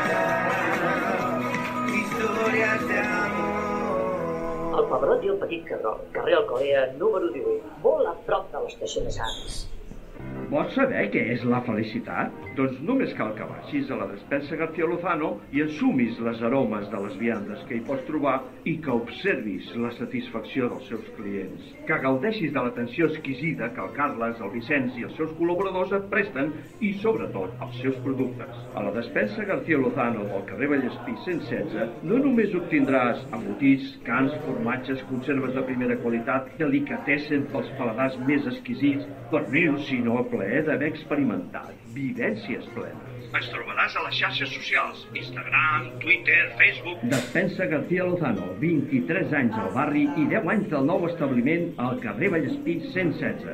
historias de amor. El Pebrot i el Petit Carró, carrer Alcolea, número 18, molt a prop de l'estació de Sants. Vols saber què és la felicitat? Doncs només cal que vagis a la despensa García Lozano i ensumis les aromes de les viandes que hi pots trobar i que observis la satisfacció dels seus clients. Que gaudeixis de l'atenció exquisida que el Carles, el Vicenç i els seus col·laboradors et presten i, sobretot, els seus productes. A la despensa García Lozano del carrer Vallespí 116 no només obtindràs embotits, cans, formatges, conserves de primera qualitat, delicatessen pels paladars més exquisits, pernils, sinó el plaer d'haver experimentat vivències plenes. Ens trobaràs a les xarxes socials, Instagram, Twitter, Facebook... Despensa García Lozano, 23 anys al barri i 10 anys del nou establiment al carrer Vallespí 116.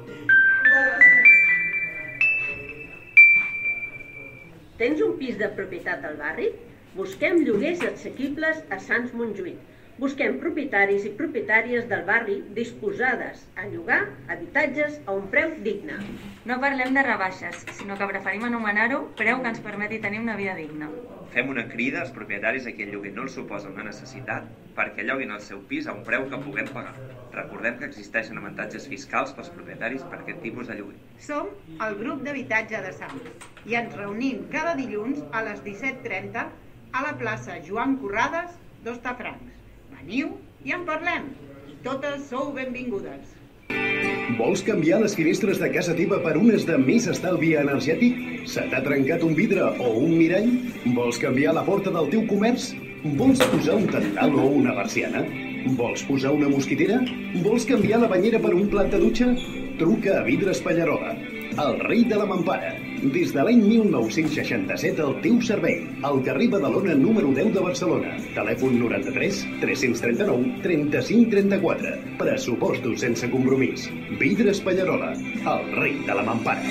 Tens un pis de propietat al barri? Busquem lloguers assequibles a Sants Montjuïc. Busquem propietaris i propietàries del barri disposades a llogar habitatges a un preu digne. No parlem de rebaixes, sinó que preferim anomenar-ho preu que ens permeti tenir una vida digna. Fem una crida als propietaris a qui el lloguer no els suposa una necessitat perquè lloguin el seu pis a un preu que puguem pagar. Recordem que existeixen avantatges fiscals pels propietaris per aquest tipus de lloguer. Som el grup d'habitatge de Sants i ens reunim cada dilluns a les 17:30 a la plaça Joan Corrades d'Hostafrancs. Veniu i en parlem. I totes sou benvingudes. Vols canviar les finestres de casa teva per unes de més estalvi energètic? Se t'ha trencat un vidre o un mirall? Vols canviar la porta del teu comerç? Vols posar un tendal o una persiana? Vols posar una mosquitera? Vols canviar la banyera per un plat de dutxa? Truca a Vidres Pallarola, el rei de la mampara. Des de l'any 1967 al teu servei, al carrer Badalona número 10 de Barcelona. Telèfon 93 339 35 34. Pressupostos sense compromís. Vidres Pallarola, el rei de la mampara.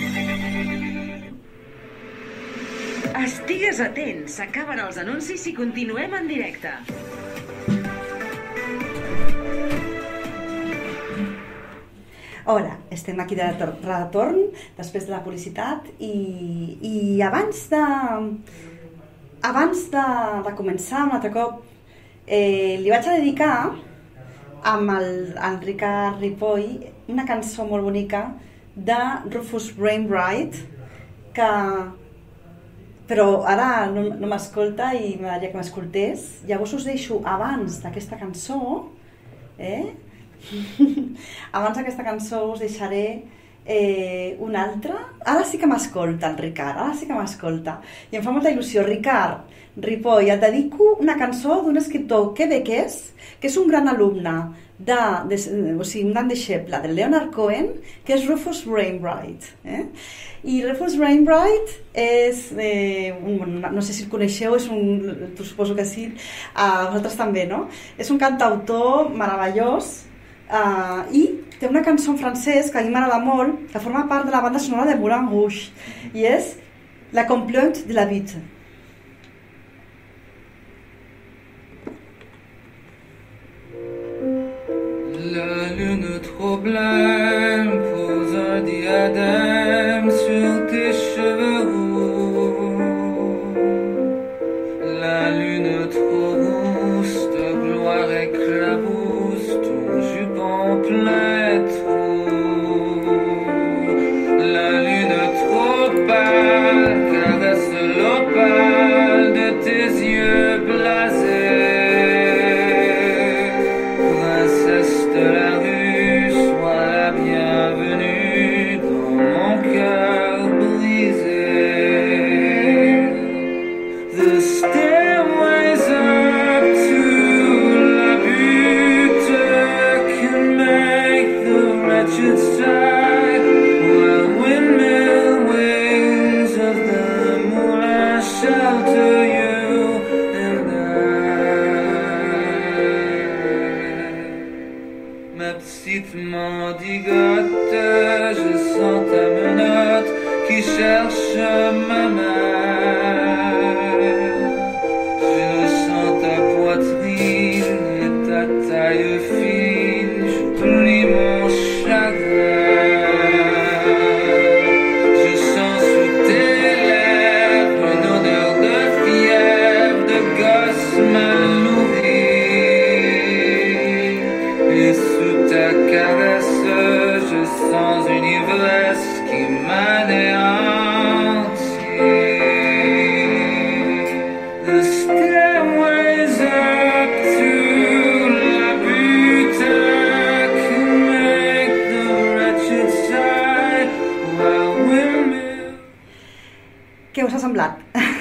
Estigues atent, s'acaben els anuncis i continuem en directe. Hola, estem aquí de retorn després de la publicitat i abans abans de començar un altre cop, li vaig a dedicar amb el Ricard Ripoll una cançó molt bonica de Rufus Wainwright, però ara no m'escolta i m'agradaria que m'escoltés. Llavors us deixo abans d'aquesta cançó, abans d'aquesta cançó us deixaré una altra. Ara sí que m'escolta el Ricard, ara sí que m'escolta i em fa molta il·lusió. Ricard Ripoll, et dedico una cançó d'un escriptor quebequès que és un gran alumne o sigui, un gran deixeble de Leonard Cohen, que és Rufus Wainwright. I Rufus Wainwright és, no sé si el coneixeu, suposo que sí, vosaltres també, no? És un cantautor meravellós i té una cançó en francès que a mi m'agrada molt, que forma part de la banda sonora de Moulin Rouge, i és La Complainte de la Bite. La lune trop blême pose un diadème sur tes cheveux roux. La lune trop rousse de gloire éclabousse ton jupon plein trou. La lune trop pâle caresse l'opale de tes yeux blasés. De la rue, sois la bienvenue dans mon cœur brisé. The stairways up to la butte can make the wretched sigh, while windmill wings of the moulin shelter you and Ma petite mendigote, je sens ta menotte qui cherche ma main. Je sens ta poitrine et ta taille fine, j'oublie mon chagrin. Je sens sous tes lèvres une odeur de fièvre, de gosse mal nourri. Et sous ta caresse, je sens une ivresse qui m'anéantit. The stairways up to la butte can make the wretched sigh, while women... Què us ha semblat?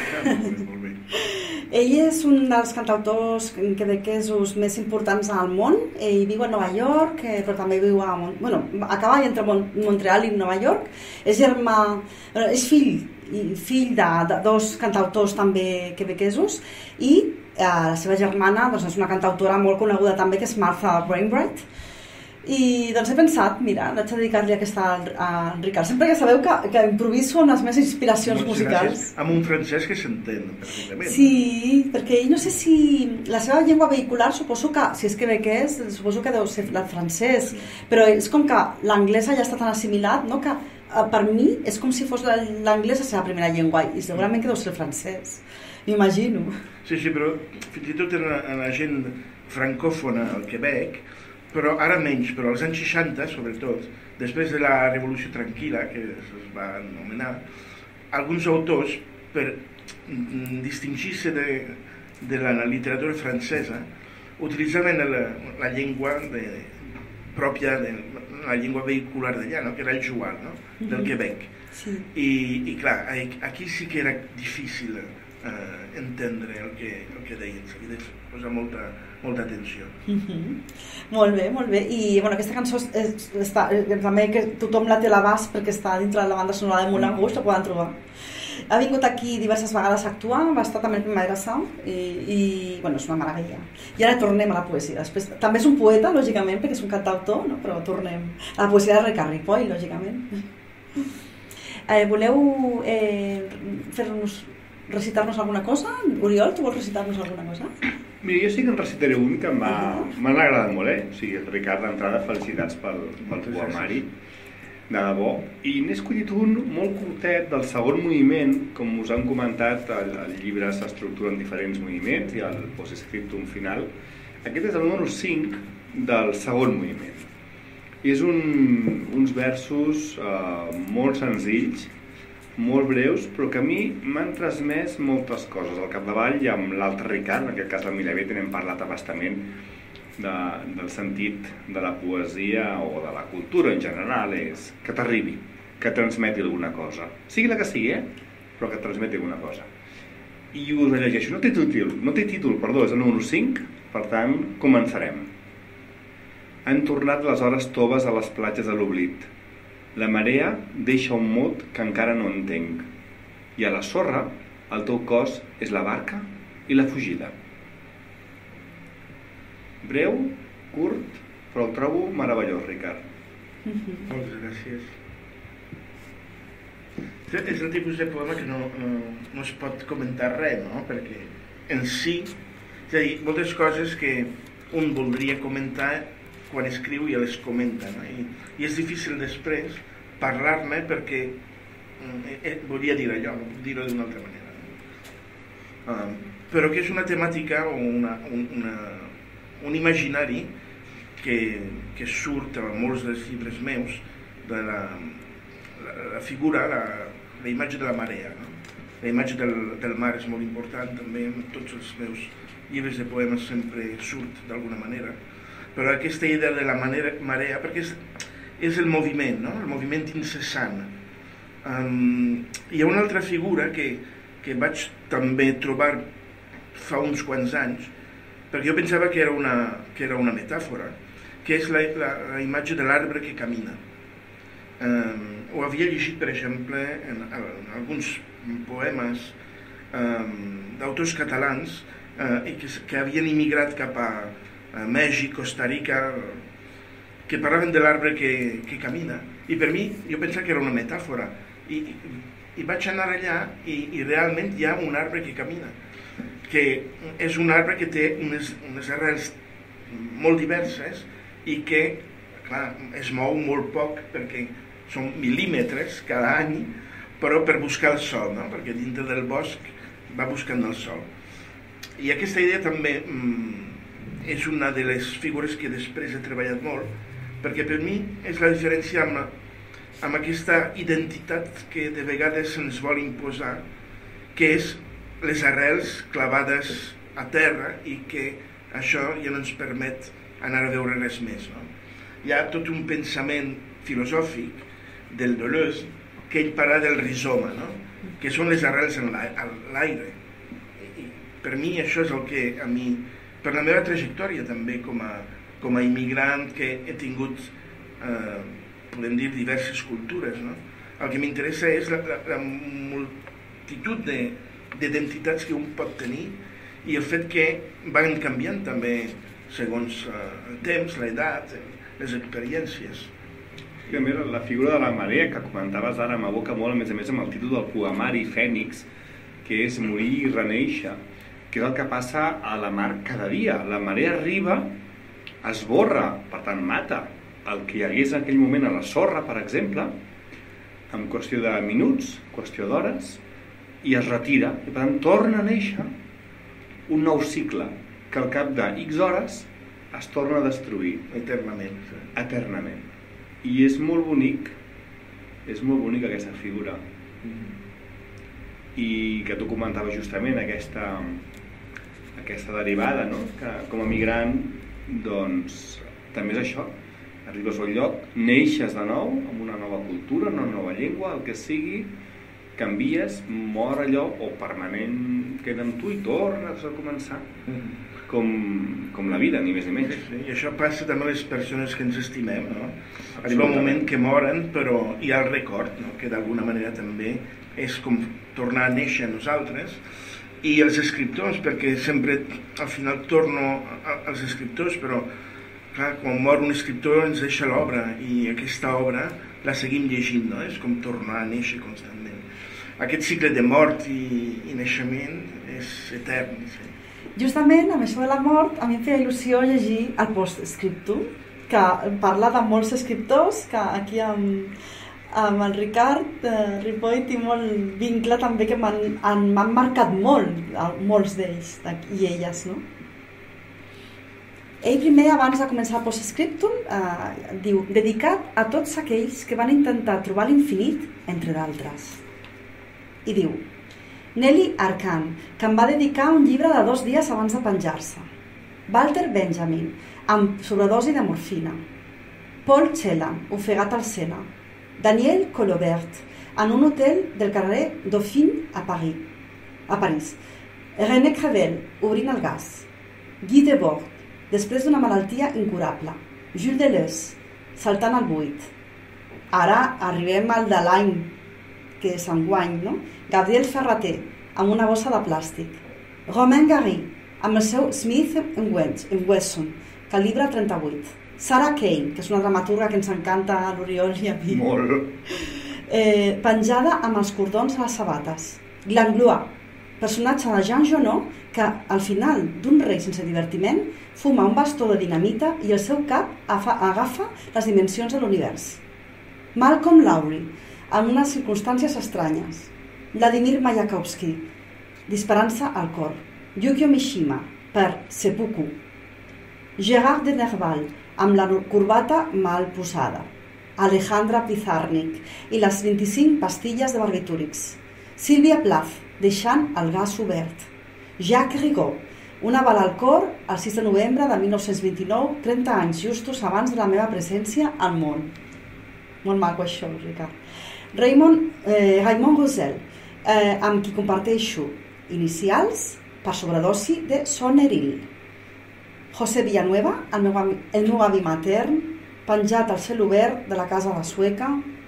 Ell és un dels cantautors quebequesos més importants al món. Ell viu a Nova York, però també viu a a cavall entre Montreal i Nova York. És fill de dos cantautors també quebequesos i la seva germana és una cantautora molt coneguda també, que és Martha Wainwright. I doncs he pensat, mira, vaig a dedicar-li aquesta al Ricard. Sempre ja sabeu que improviso amb les meves inspiracions musicals. Amb un francès que s'entén perfectament. Sí, perquè ell no sé si... La seva llengua vehicular suposo que, si és quebequès, suposo que deu ser el francès, però és com que l'anglès ja està tan assimilat, no?, que per mi és com si fos l'anglès la seva primera llengua i segurament que deu ser el francès, m'imagino. Sí, però fins i tot en la gent francòfona al Quebec, però ara menys, però als anys 60, sobretot, després de la Revolució Tranquil·la, que es va anomenar, alguns autors, per distingir-se de la literatura francesa, utilitzaven la llengua pròpia, la llengua vehicular d'allà, no? Que era el joual, no? Del Quebec. Sí. I clar, aquí sí que era difícil entendre el que deien, s'havia de posar molta atenció. Molt bé. I aquesta cançó també que tothom la té a l'abast perquè està dintre de la banda sonora de Moulin Rouge, la poden trobar. Ha vingut aquí diverses vegades a actuar, va estar també en Primavera Sound i és una meravella. I ara tornem a la poesia. Després, també és un poeta, lògicament, perquè és un cantautor, no? Però tornem a la poesia de Ricard Ripoll, lògicament. Voleu recitar-nos alguna cosa? Oriol, tu vols recitar-nos alguna cosa? Mira, jo sí que en recitaré un que m'han agradat molt, O sigui, Ricard, d'entrada, felicitats pel poemari. de debò, i n'he escollit un molt curtet del segon moviment. Com us han comentat, el llibre s'estructura en diferents moviments i el postscriptum final. Aquest és el número 5 del segon moviment. És uns versos molt senzills, molt breus, però que a mi m'han transmès moltes coses. Al capdavall, i amb l'altre Ricard, en aquest cas el Miravet, n'hem parlat abastament del sentit de la poesia o de la cultura en general, és que t'arribi, que transmeti alguna cosa. Sigui la que sigui, però que transmeti alguna cosa. I us la llegeixo. No té títol, és el número 5, per tant, començarem. Han tornat les hores toves a les platges de l'oblit. La marea deixa un mot que encara no entenc. I a la sorra, el teu cos és la barca i la fugida. Breu, curt, però el trobo meravellós, Ricard. Moltes gràcies. És el tipus de poema que no es pot comentar res, no? Perquè en si, és a dir, moltes coses que un voldria comentar quan escriu i les comenta, no? I és difícil després parlar-ne perquè volia dir allò, no puc dir-ho d'una altra manera. Però que és una temàtica o un imaginari que surt a molts dels llibres meus de la figura, la imatge de la marea, no? La imatge del mar és molt important també, en tots els meus llibres de poemes sempre surt d'alguna manera, però aquesta idea de la marea, perquè és el moviment, no? El moviment incessant. Hi ha una altra figura que vaig també trobar fa uns quants anys, perquè jo pensava que era una metàfora, que és la imatge de l'arbre que camina. Ho havia llegit, per exemple, en alguns poemes d'autors catalans que havien immigrat cap a Mèxic, Costa Rica, que parlaven de l'arbre que camina. I per mi, jo pensava que era una metàfora. I vaig anar allà i realment hi ha un arbre que camina, que és un arbre que té unes arrels molt diverses i que, clar, es mou molt poc perquè són mil·límetres cada any, però per buscar el sol, no? Perquè dintre del bosc va buscant el sol. I aquesta idea també és una de les figures que després he treballat molt, perquè per mi és la diferència amb aquesta identitat que de vegades se'ns vol imposar, que és les arrels clavades a terra i que això ja no ens permet anar a veure res més, no? Hi ha tot un pensament filosòfic del Deleuze que ell parla del rizoma, no? Que són les arrels en l'aire. I per mi això és el que a mi, per la meva trajectòria també com a immigrant que he tingut, podem dir, diverses cultures, no? El que m'interessa és la multitud d'identitats que un pot tenir i el fet que van canviant també segons el temps, l'edat, les experiències. I a més, la figura de la marea que comentaves ara m'aboca molt, a més amb el títol del poemari Fènix, que és morir i renéixer, que és el que passa a la mar cada dia. La marea arriba, esborra, per tant mata el que hi hagués en aquell moment a la sorra, per exemple, en qüestió de minuts, qüestió d'hores, i es retira, i per tant torna a néixer un nou cicle que al cap de X hores es torna a destruir eternament. I és molt bonic aquesta figura. I que tu comentaves justament aquesta derivada, no? Que com a migrant doncs també és això, arribes a un lloc, neixes de nou amb una nova cultura, una nova llengua, el que sigui, canvies, mor allò o permanent queda amb tu i tornes a començar com la vida, ni més ni menys. I això passa també a les persones que ens estimem, no? Arriba un moment que moren, però hi ha el record, no? Que d'alguna manera també és com tornar a néixer a nosaltres. I els escriptors, perquè sempre al final torno als escriptors, però clar, quan mor un escriptor ens deixa l'obra i aquesta obra la seguim llegint, no? És com tornar a néixer constantment. Aquest cicle de mort i naixement és etern, sí. Justament, amb això de la mort, a mi em feia il·lusió llegir el postscriptum, que parla de molts escriptors, que aquí amb el Ricard Ripoll tinc molt vincle també, que m'han marcat molt, molts d'ells i elles, no? Ell primer, abans de començar el postscriptum, diu: dedicat a tots aquells que van intentar trobar l'infinit, entre d'altres. I diu: Nelly Arcand, que em va dedicar un llibre de 2 dies abans de penjar-se. Walter Benjamin, amb sobredosi de morfina. Paul Celan, ofegat al Sena. Daniel Colobert, en un hotel del carrer Dauphine a París. René Crevel, obrint el gas. Guy Debord, després d'una malaltia incurable. Jules Deleuze, saltant al buit. Ara arribem al de l'any, que és enguany, no? Gabriel Ferrater, amb una bossa de plàstic. Romain Gary, amb el seu Smith & Wesson, calibre 38. Sarah Kane, que és una dramaturga que ens encanta a l'Oriol i a mi. Molt. Penjada amb els cordons a les sabates. Langlois, personatge de Jean Genot, que al final d'un rei sense divertiment fuma un bastó de dinamita i el seu cap agafa les dimensions de l'univers. Malcolm Lowry, en unes circumstàncies estranyes. Vladimir Mayakovsky, disparant-se al cor. Yukio Mishima, per Seppuku. Gérard de Nerval, amb la corbata mal posada. Alejandra Pizarnik i les 25 pastilles de barbitúrics. Sílvia Plath, deixant el gas obert. Jacques Rigaud, una bala al cor el 6 de novembre de 1929, 30 anys justos abans de la meva presència al món. Molt maco això, Ricard. Raymond Roussel, amb qui comparteixo inicials per sobredosi de Soneril. José Villanueva, el meu avi matern, penjat al cel obert de la casa de Sueca.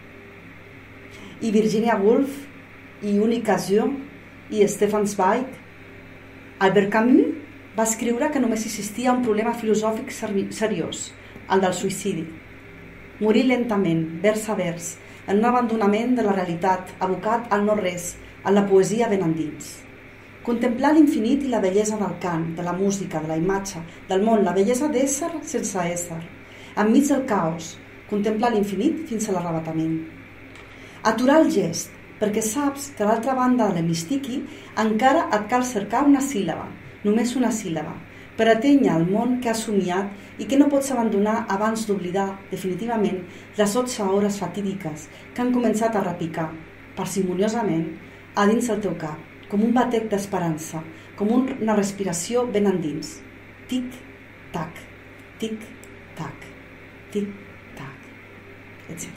I Virginia Woolf, i Unica Zio, i Stefan Zweig. Albert Camus va escriure que només existia un problema filosòfic seriós, el del suïcidi. Morir lentament, vers a vers, en un abandonament de la realitat, abocat al no-res, en la poesia ben endins. Contemplar l'infinit i la bellesa del cant, de la música, de la imatge, del món, la bellesa d'ésser sense ésser. Enmig del caos, contemplar l'infinit fins a l'arrebatament. Aturar el gest, perquè saps que a l'altra banda de l'hemistiqui encara et cal cercar una síl·laba, només una síl·laba, per atènyer el món que has somiat i que no pots abandonar abans d'oblidar definitivament les 12 hores fatídiques que han començat a repicar, parsimoniosament, a dins del teu cap, com un batec d'esperança, com una respiració ben endins. Tic-tac, tic-tac, tic-tac, etc.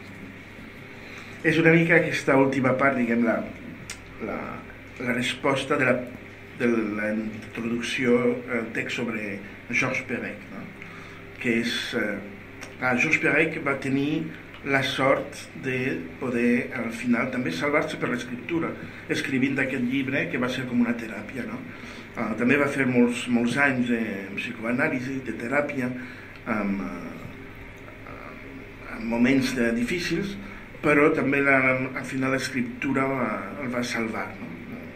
És una mica aquesta última part, diguem, la resposta de la introducció al text sobre Georges Perec, no? Que és... Georges Perec va tenir la sort de poder, al final, també salvar-se per l'escriptura, escrivint aquest llibre, que va ser com una teràpia, no? També va fer molts anys de psicoanàlisi, de teràpia, amb moments difícils, però també al final l'escriptura el va salvar, no?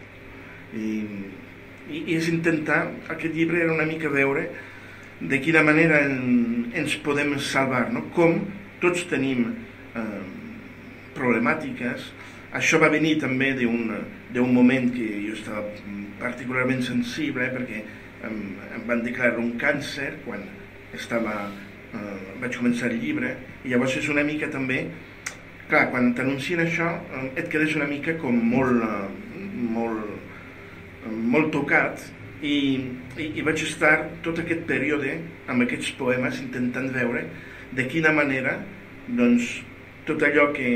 I és intentar, aquest llibre era una mica veure de quina manera ens podem salvar, no? Com tots tenim problemàtiques. Això va venir també d'un moment que jo estava particularment sensible, perquè em van declarar un càncer quan vaig començar el llibre, i llavors és una mica també, clar, quan t'anuncien això et quedes una mica com molt tocat, i vaig estar tot aquest període amb aquests poemes intentant veure de quina manera, doncs, tot allò que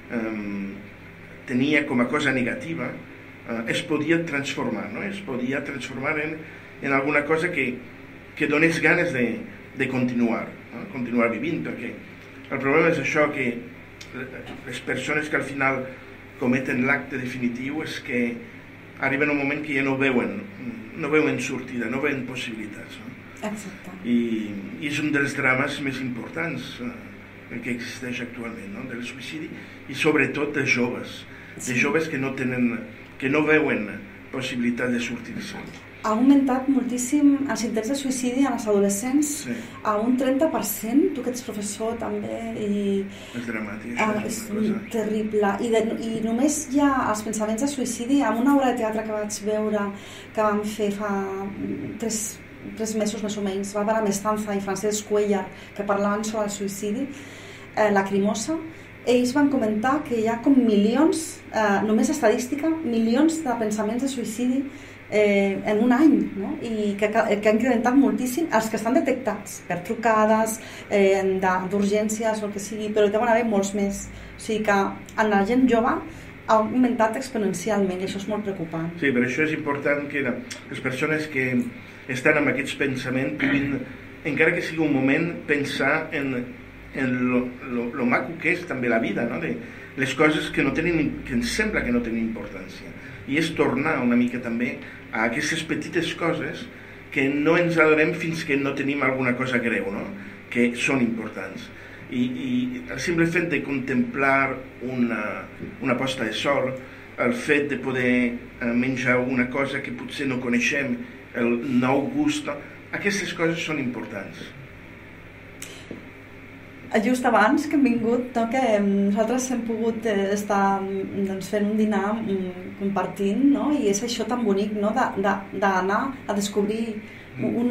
tenia com a cosa negativa es podia transformar, no? Es podia transformar en alguna cosa que donés ganes de continuar, no? Continuar vivint, perquè el problema és això, que les persones que al final cometen l'acte definitiu és que arriben un moment que ja no veuen sortida, no veuen possibilitats, no? Exacte. I és un dels drames més importants que existeix actualment, no? Del suïcidi, i sobretot de joves, de joves que no veuen possibilitat de sortir-se. ha augmentat moltíssim els intents de suïcidi en els adolescents, a un 30%, tu que ets professor també, i és dramàtic, és terrible, i només hi ha els pensaments de suïcidi. En una obra de teatre que vaig veure, que vam fer fa 3 mesos més o menys, Bàrbara Mestanza i Francesc Cuellar, que parlaven sobre el suïcidi, Lacrimosa, ells van comentar que hi ha com milions, només estadística, milions de pensaments de suïcidi en un any, no? I que han incrementat moltíssim els que estan detectats per trucades d'urgències o el que sigui, però deuen haver molts més. O sigui que en la gent jove ha augmentat exponencialment i això és molt preocupant. Sí, per això és important que les persones que estan amb aquests pensaments puguin, encara que sigui un moment, pensar en lo maco que és també la vida, no? De les coses que ens sembla que no tenen importància. I és tornar una mica també a aquestes petites coses que no ens adonem fins que no tenim alguna cosa greu, no? Que són importants. I el simple fet de contemplar una posta de sol, el fet de poder menjar una cosa que potser no coneixem, el nou gust, aquestes coses són importants. Just abans que hem vingut, no, que nosaltres hem pogut estar fent un dinar compartint, no? I és això tan bonic, no? D'anar a descobrir un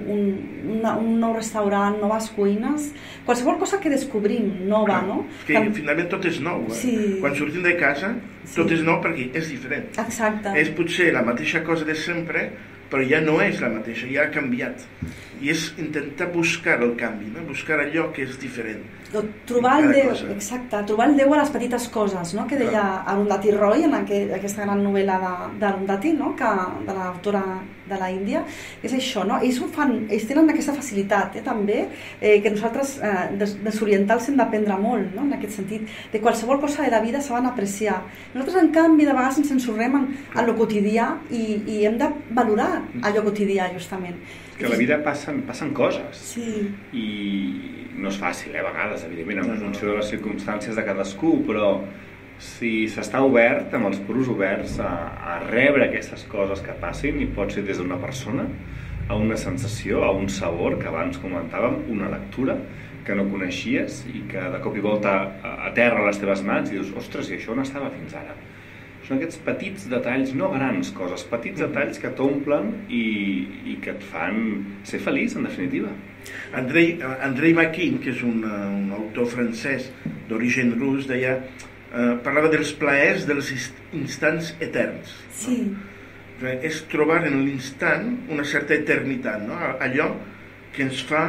nou restaurant, noves cuines, qualsevol cosa que descobrim nova, no? Que finalment tot és nou. Sí. Quan sortim de casa tot és nou perquè és diferent. Exacte. És potser la mateixa cosa de sempre, però ja no és la mateixa, ja ha canviat. I és intentar buscar el canvi, no? Buscar allò que és diferent. Trobar el Déu, exacte, trobar el Déu a les petites coses, no? Que deia Arundhati Roy en aquesta gran novel·la d'Arundhati, no? De l'autora de l'Índia. És això, no? Ells tenen aquesta facilitat, també, que nosaltres, dels orientals, hem d'aprendre molt, no? En aquest sentit, de qualsevol cosa de la vida saben apreciar. Nosaltres, en canvi, de vegades ens ensorrem en lo quotidià i hem de valorar allò quotidià, justament. Que a la vida passen coses. Sí. I no és fàcil, a vegades, evidentment, en funció de les circumstàncies de cadascú, però si s'està obert, amb els porus oberts, a rebre aquestes coses que passin, i pot ser des d'una persona, a una sensació, a un sabor, que abans comentàvem, una lectura que no coneixies i que de cop i volta aterra a les teves mans i dius, ostres, i això on estava fins ara? Són aquests petits detalls, no grans coses, petits detalls que t'omplen i que et fan ser feliç, en definitiva. Andrei Bakhin, que és un autor francès d'origen rus, deia, parlava dels plaers dels instants eterns. Sí. No? És trobar en l'instant una certa eternitat, no? Allò que ens fa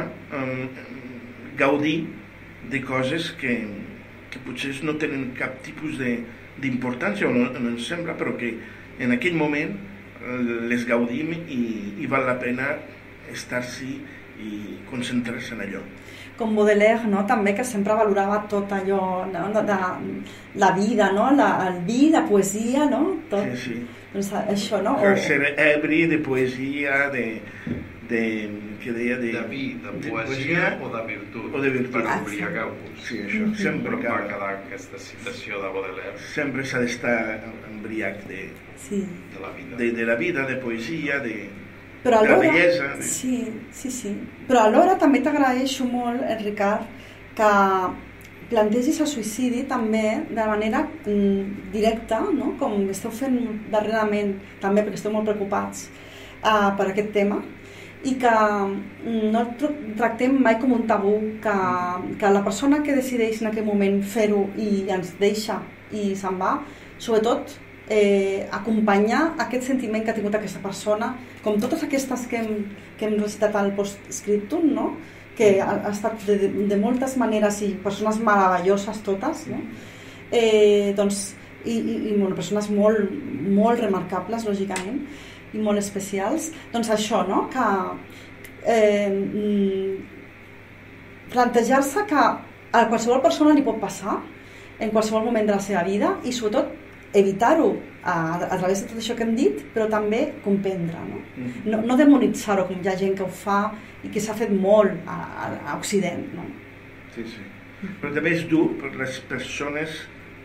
gaudir de coses que potser no tenen cap tipus d'importància o no ens sembla, però que en aquell moment les gaudim i val la pena estar-s'hi i concentrar-se en allò. Com Baudelaire, no? També, que sempre valorava tot allò, no? De la vida, no? El vi, la poesia, no? Tot. Sí. Doncs això, no? Ser ebri de poesia, que deia de vi, de poesia o de virtut, o de virtut. Per embriagar-vos. Sí, això, sempre va quedar aquesta citació de Baudelaire. Sempre s'ha d'estar embriac de la vida, de poesia, de la bellesa. Sí. Però alhora també t'agraeixo molt, Ricard, que plantegis el suïcidi també de manera directa, no? Com esteu fent darrerament, també perquè esteu molt preocupats per aquest tema, i que no el tractem mai com un tabú, que la persona que decideix en aquell moment fer-ho i ens deixa i se'n va, sobretot acompanyar aquest sentiment que ha tingut aquesta persona, com totes aquestes que hem recitat al postscriptum, no? Que ha estat de moltes maneres i persones meravelloses totes, no? I persones molt remarcables, lògicament, i molt especials. Doncs això, no? Que plantejar-se que a qualsevol persona li pot passar en qualsevol moment de la seva vida i sobretot evitar-ho a través de tot això que hem dit, però també comprendre, no? No demonitzar-ho, com hi ha gent que ho fa i que s'ha fet molt a Occident, no? Sí. Però també és dur per les persones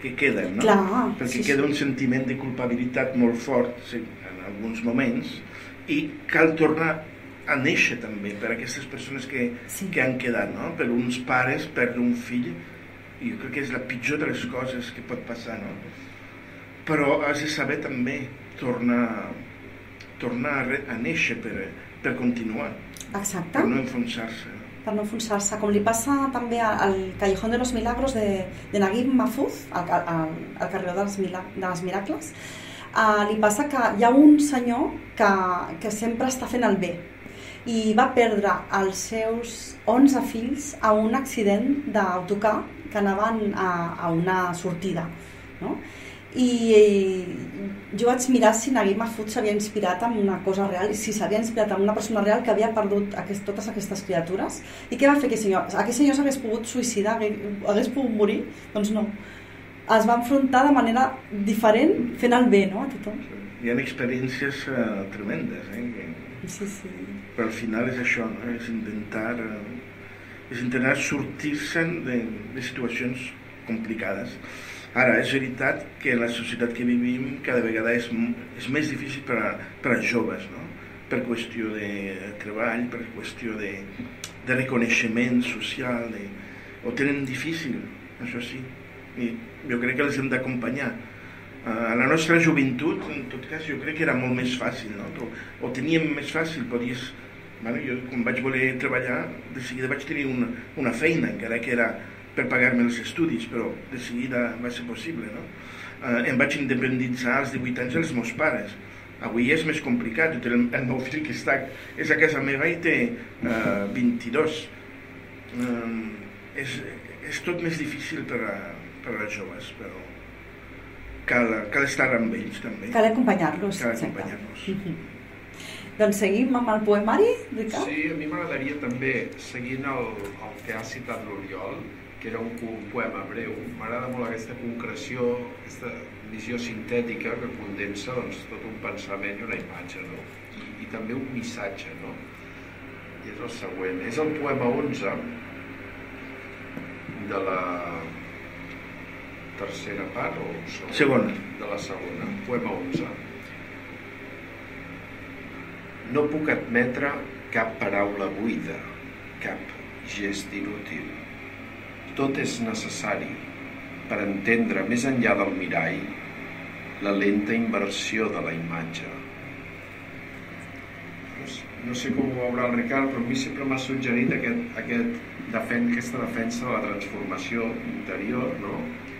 que queden, no? Clar, perquè queda un sentiment de culpabilitat molt fort en alguns moments i cal tornar a néixer també per a aquestes persones que han quedat, no? Per uns pares perdre un fill, i jo crec que és la pitjor de les coses que pot passar, no? Però has de saber també tornar a néixer per continuar. Exacte. Per no enfonsar-se. Per no enfonsar-se, com li passa també al Callejón de los Milagros de Naguib Mahfouz, al carrer dels Miracles. Li passa que hi ha un senyor que sempre està fent el bé i va perdre els seus 11 fills a un accident d'autocar que anaven a una sortida, no? I jo vaig mirar si Naguib Mahfouz s'havia inspirat en una cosa real i si s'havia inspirat en una persona real que havia perdut totes aquestes criatures. I què va fer aquest senyor? Aquest senyor s'hagués pogut suïcidar, hagués pogut morir? Doncs no. Es va enfrontar de manera diferent fent el bé, no, a tothom. Hi ha experiències tremendes, Sí. Però al final és això, no? És intentar sortir-se de situacions complicades. Ara, és veritat que la societat que vivim cada vegada és més difícil per als joves, no? Per qüestió de treball, per qüestió de reconeixement social, ho tenen difícil, això sí, i jo crec que els hem d'acompanyar. A la nostra joventut, en tot cas, jo crec que era molt més fàcil, no? Ho teníem més fàcil, podies... Bueno, jo, quan vaig voler treballar, de seguida vaig tenir una feina, encara que era per pagar-me els estudis, però de seguida va ser possible, no? Em vaig independitzar als 18 anys dels meus pares. Avui és més complicat, el meu fill que és a casa meva i té 22. És tot més difícil per a joves, però cal estar amb ells també. Cal acompanyar-los. Cal acompanyar-los. Doncs seguim amb el poemari, Ricard? Sí, a mi m'agradaria també, seguint el que ha citat l'Oriol, que era un poema breu. M'agrada molt aquesta concreció, aquesta visió sintètica que condensa tot un pensament i una imatge, no? I també un missatge, no? I és el següent. És el poema 11 de la tercera part o segona? De la segona, poema 11. No puc admetre cap paraula buida, cap gest inútil. Tot és necessari per entendre més enllà del mirall la lenta inversió de la imatge. No sé com ho veurà el Ricard, però a mi sempre m'ha suggerit aquesta defensa de la transformació interior, no?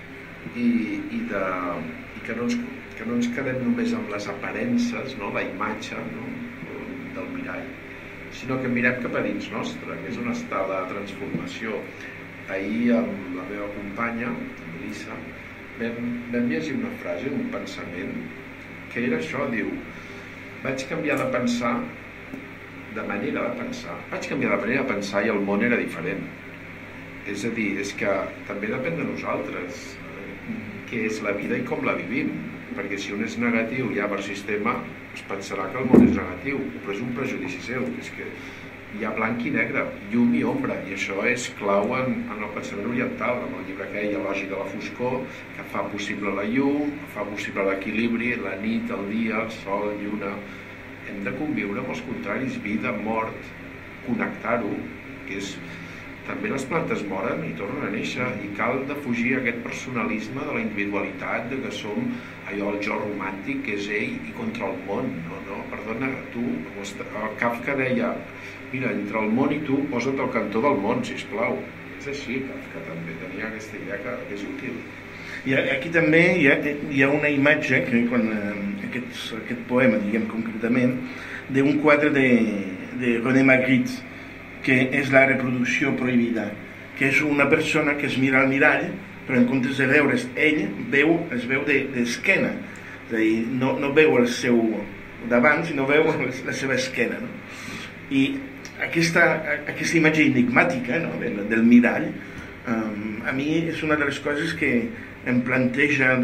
I que no ens quedem només amb les aparences, no? La imatge, no? Del mirall, sinó que mirem cap a dins nostre, que és on està la transformació. Ahir amb la meva companya, amb Elisa, vam llegir una frase, un pensament, que era això, diu: vaig canviar de pensar, de manera de pensar, i el món era diferent. És a dir, és que també depèn de nosaltres què és la vida i com la vivim, perquè si un és negatiu ja per sistema es pensarà que el món és negatiu, però és un prejudici seu, és que hi ha blanc i negre, llum i ombra, i això és clau en el pensament oriental, en el llibre que hi ha Lògic de la foscor, que fa possible la llum, fa possible l'equilibri, la nit, el dia, el sol, lluna. Hem de conviure amb els contraris, vida, mort, connectar-ho, que és... També les plantes moren i tornen a néixer, i cal defugir aquest personalisme de la individualitat, de que som allò, el jo romàntic, que és ell, i contra el món. No, perdona, tu, Kafka deia, mira, entre el món i tu, posa't al cantó del món, sisplau. És així, Kafka també tenia aquesta idea que és útil. I aquí també hi ha una imatge, que quan aquest poema, diguem concretament, d'un quadre de René Magritte, que és la reproducció prohibida, que és una persona que es mira al mirall, però en comptes de veure's ell, es veu d'esquena, és a dir, no veu el seu davant, sinó veu la seva esquena, no? I aquesta imatge enigmàtica, no? del mirall, a mi és una de les coses que em planteja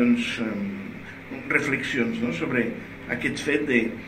reflexions, no? Sobre aquest fet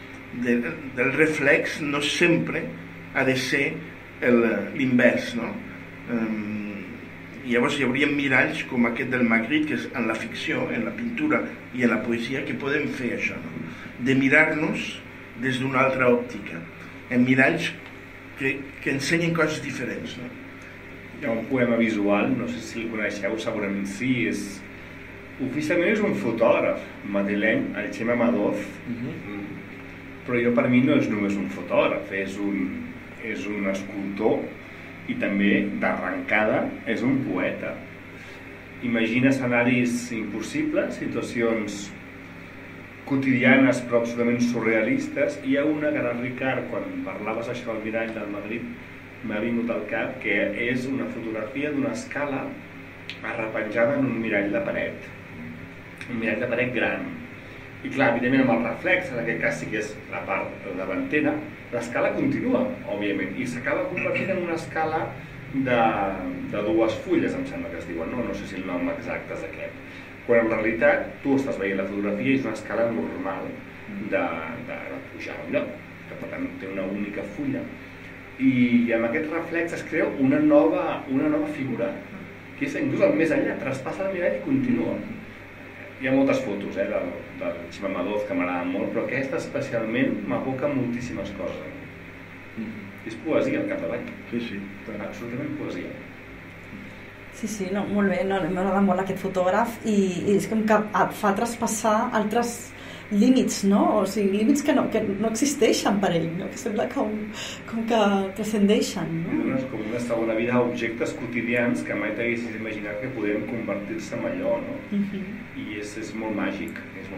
del reflex no sempre ha de ser l'invers, no? Llavors hi hauria miralls com aquest del Magritte, que és en la ficció, en la pintura i en la poesia, que podem fer això, no? De mirar-nos des d'una altra òptica, en miralls que ensenyen coses diferents, no? Hi ha un poema visual, no sé si el coneixeu, segurament sí, oficialment és un fotògraf madrileny, el Chema Madoz, però per mi no és només un fotògraf, és un escultor i també d'arrencada és un poeta. Imagina escenaris impossibles, situacions quotidianes però absolutament surrealistes. Hi ha una que ara, Ricard, quan parlaves això del mirall del Madrid, m'ha vingut al cap, que és una fotografia d'una escala arrepenjada en un mirall de paret. Un mirall de paret gran. I clar, evidentment amb el reflex, en aquest cas sí que és la part davantera, l'escala continua, òbviament, i s'acaba convertint en una escala de dues fulles, em sembla que es diuen, no sé si el nom exacte és aquest. Quan en realitat tu estàs veient la fotografia i és una escala normal de pujar a un lloc, que per tant té una única fulla. I amb aquest reflex es crea una nova figura, que és inclús el més enllà, traspassa el mirall i continua. Hi ha moltes fotos del Chema Madoz que m'agraden molt, però aquesta especialment m'evoca moltíssimes coses. És poesia al capdavall. Sí. Absolutament poesia. Sí, no, molt bé, m'agrada molt aquest fotògraf i és com que et fa traspassar altres límits, no? O sigui, límits que no existeixen per ell, no? Que sembla com que transcendeixen, no? És com una segona vida a objectes quotidians que mai t'haguessis imaginat que podien convertir-se en allò, no? I és molt màgic,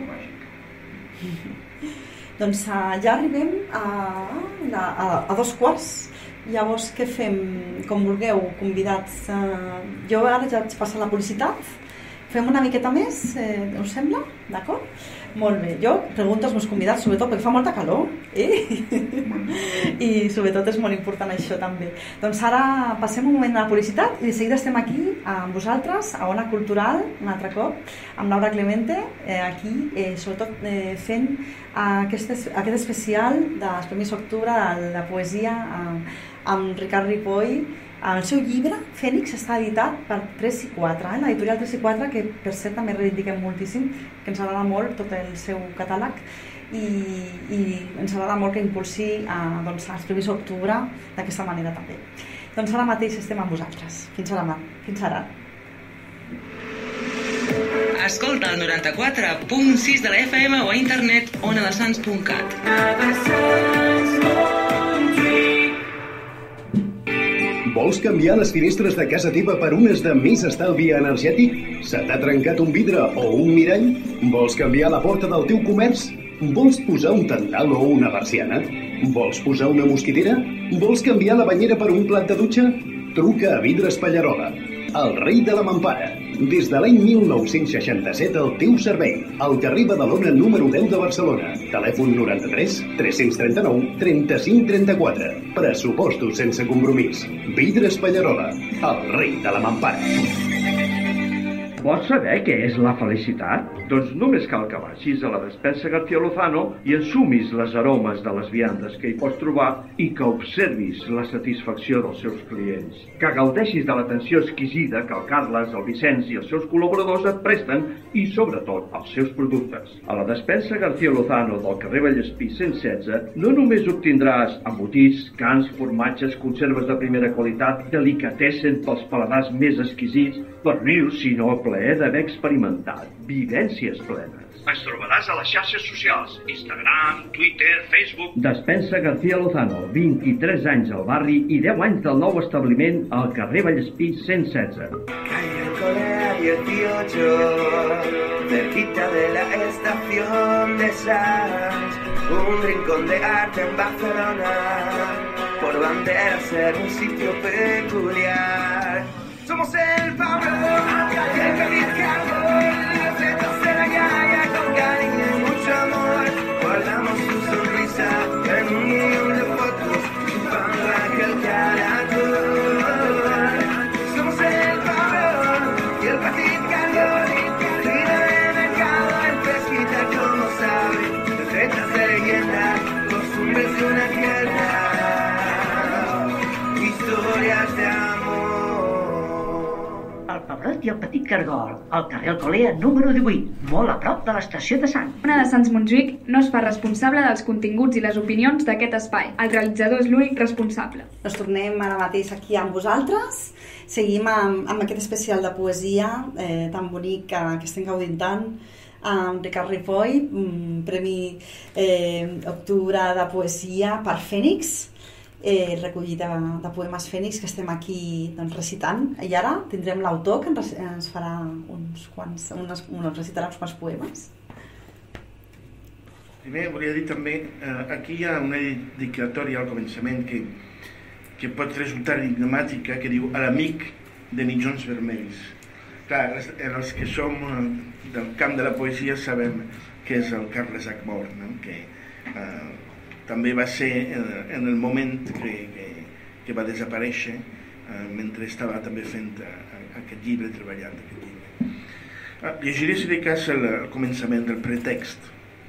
Doncs ja arribem a 2:15. Llavors, què fem? Com vulgueu, convidats. Jo ara ja vaig passar la publicitat. Fem una miqueta més, us sembla? D'acord? Molt bé. Jo pregunto als meus convidats, sobretot perquè fa molta calor, i sobretot és molt important això també. Doncs ara passem un moment a la publicitat i de seguida estem aquí amb vosaltres, a Ona Cultural, un altre cop, amb Laura Clemente, aquí, sobretot fent aquest especial dels Premis Octubre de la poesia amb Ricard Ripoll. El seu llibre, Fènix, està editat per 3 i 4, l'editorial 3 i 4, que per cert també reivindiquem moltíssim, que ens agrada molt tot el seu catàleg i ens agrada molt que impulsi els Premis Octubre d'aquesta manera també. Doncs ara mateix estem amb vosaltres. Fins ara. Escolta el 94.6 de la FM o a internet onadesans.cat. Vols canviar les finestres de casa teva per unes de més estalvi energètic? Se t'ha trencat un vidre o un mirall? Vols canviar la porta del teu comerç? Vols posar un tendal o una persiana? Vols posar una mosquitera? Vols canviar la banyera per un plat de dutxa? Truca a Vidres Pallarola, el rei de la mampara. Des de l'any 1967 al teu servei, al carrer Badalona número 10 de Barcelona. Telèfon 93 339 35 34. Pressupostos sense compromís. Vidres Pallarola, el rei de la mampara. Vols saber què és la felicitat? Doncs només cal que vagis a la despensa García Lozano i ensumis les aromes de les viandes que hi pots trobar i que observis la satisfacció dels seus clients. Que gaudeixis de l'atenció exquisida que el Carles, el Vicenç i els seus col·laboradors et presten i, sobretot, els seus productes. A la despensa García Lozano del carrer Vallespí 116 no només obtindràs embotits, cans, formatges, conserves de primera qualitat, delicatessen pels paladars més exquisits, pernils, sinó el plaer d'haver experimentat vivències plenes. Ens trobaràs a les xarxes socials, Instagram, Twitter, Facebook... Despensa García Lozano, 23 anys al barri i 10 anys del nou establiment al carrer Vallespí 116. Calle 18, cerquita de la estación de Sants, un rincón de arte en Barcelona, por bandera ser un sitio peculiar. Somos el Pablo, el Calicado, los letras de la calle con cariño y mucho amor. Guardamos tu sonrisa en un millón de fotos, chupando aquel caracol. Somos el Pablo y el Calicado, vida de mercado, el pesquita como sabe, recetas de leyenda, costumbres de una tierra, historias de amor. Pebrot i el Petit Cargol, al carrer Alcolea número 18, molt a prop de l'estació de Sants. Ona de Sants Montjuïc no es fa responsable dels continguts i les opinions d'aquest espai. El realitzador és l'únic responsable. Ens tornem ara mateix aquí amb vosaltres. Seguim amb aquest especial de poesia tan bonic que estem gaudint tant, amb Ricard Ripoll, Premi Octubre de Poesia per Fènix, recollida de poemes Fènix que estem aquí recitant. I ara tindrem l'autor que ens farà recitarà uns quants poemes. Primer volia dir també, aquí hi ha una dedicatòria al començament que pot resultar enigmàtica, que diu a l'amic de mitjons vermells. Clar, els que som del camp de la poesia sabem que és el Carles Achmort, no? Que també va ser en el moment que va desaparèixer mentre estava també fent aquest llibre, treballant aquest llibre. Llegiré, si de cas, el començament del pretext.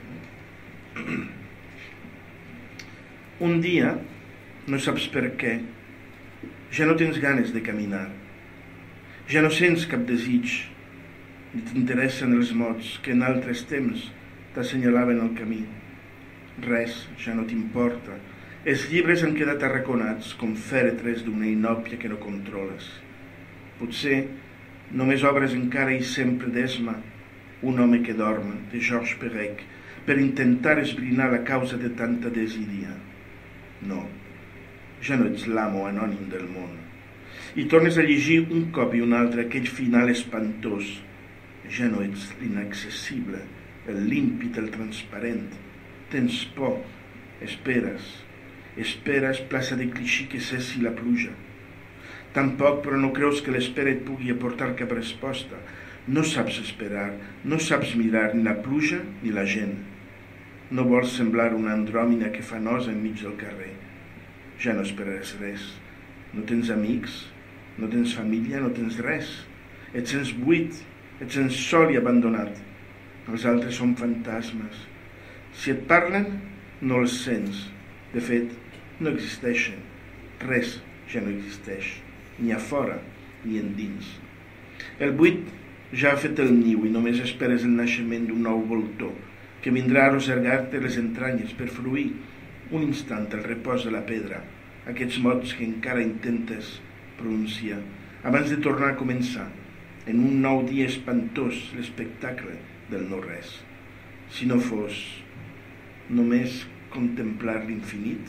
Un dia, no saps per què, ja no tens ganes de caminar, ja no sents cap desig, ni t'interessen els mots que en altres temps t'assenyalaven el camí. Res ja no t'importa. Els llibres han quedat arraconats com fèretres d'una inòpia que no controles. Potser només obres encara i sempre d'Esma, Un home que dorm, de Georges Perec, per intentar esbrinar la causa de tanta desídia. No, ja no ets l'amo anònim del món. I tornes a llegir un cop i un altre aquell final espantós. Ja no ets l'inaccessible, el límpid, el transparent. Tens por, esperes plaça de Clichy que cessi la pluja. Tampoc, però no creus que l'espera et pugui aportar cap resposta. No saps esperar, no saps mirar ni la pluja ni la gent. No vols semblar una andròmina que fa nosa enmig del carrer. Ja no esperaràs res. No tens amics, no tens família, no tens res. Et sents buit, et sents sol i abandonat. Els altres són fantasmes. Si et parlen, no els sents. De fet, no existeixen. Res ja no existeix, ni a fora ni endins. El buit ja ha fet el niu i només esperes el naixement d'un nou voltor que vindrà a arrossegar-te les entranyes per fruir un instant el repòs de la pedra, aquests mots que encara intentes pronunciar abans de tornar a començar en un nou dia espantós l'espectacle del no-res. Si no fos només contemplar l'infinit.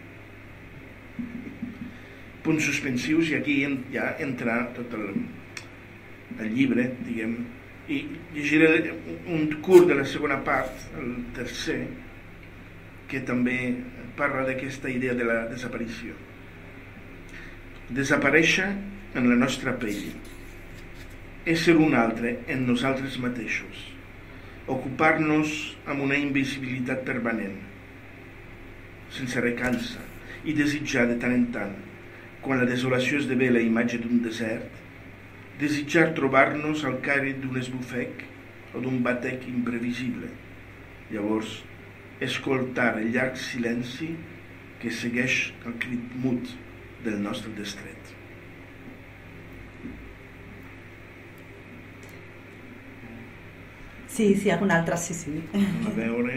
Punts suspensius, i aquí ja entra tot el llibre, diguem, i llegiré un curt de la segona part, el tercer, que també parla d'aquesta idea de la desaparició. Desaparèixer en la nostra pell, ésser un altre en nosaltres mateixos, ocupar-nos amb una invisibilitat permanent, sense recança i desitjar de tant en tant, quan la desolació esdevé la imatge d'un desert, desitjar trobar-nos al caire d'un esbufec o d'un batec imprevisible. Llavors, escoltar el llarg silenci que segueix el crit mut del nostre destret. Sí, algun altre, sí. A veure...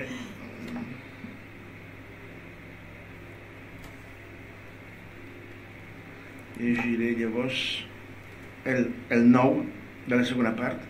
Llegiré llavors el 9 de la segona part.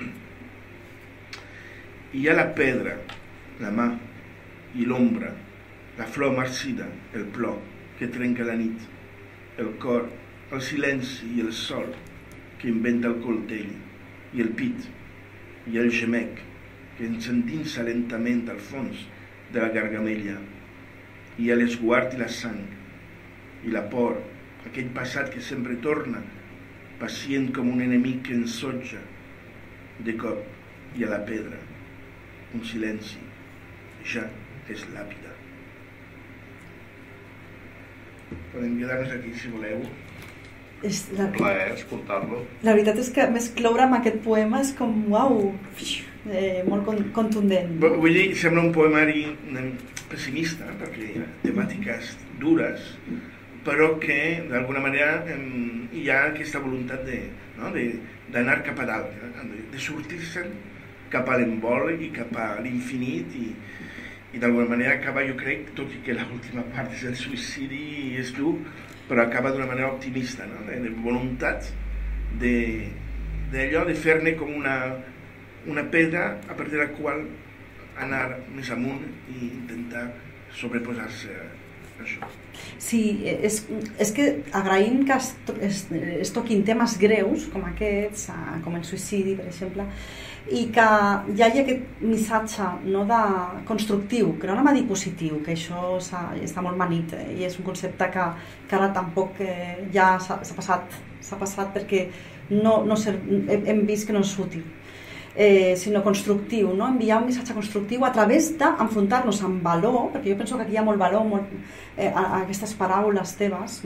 Hi ha la pedra, la mà i l'ombra, la flor marcida, el plor que trenca la nit, el cor, el silenci i el sol que inventa el coltell, i el pit, i el gemec que ens endinsa lentament al fons de la gargamella, i l'esguard i la sang, i la por, aquell passat que sempre torna, pacient com un enemic que ensotja, de cop, i a la pedra, un silenci, ja és làpida. Podem quedar-nos aquí, si voleu. Un plaer escoltar-lo. La veritat és que més cloure amb aquest poema és com, uau, molt contundent. Vull dir, sembla un poemari pessimista, perquè hi ha temàtiques dures, però que d'alguna manera hi ha aquesta voluntat d'anar cap a dalt, de sortir-se cap a l'embol i cap a l'infinit i d'alguna manera acaba, jo crec, tot i que l'última part és el suïcidi és dur, però acaba d'una manera optimista, no? De voluntat d'allò de fer-ne com una pedra a partir de la qual anar més amunt i intentar sobreposar-se a això. Sí, és que agraïm que es toquin temes greus com aquests, com el suïcidi, per exemple, i que hi hagi aquest missatge constructiu, que no anem a dir positiu, que això està molt manit i és un concepte que ara tampoc ja s'ha passat perquè hem vist que no és útil, sinó constructiu, enviar un missatge constructiu a través d'enfrontar-nos amb valor, perquè jo penso que aquí hi ha molt valor a aquestes paraules teves,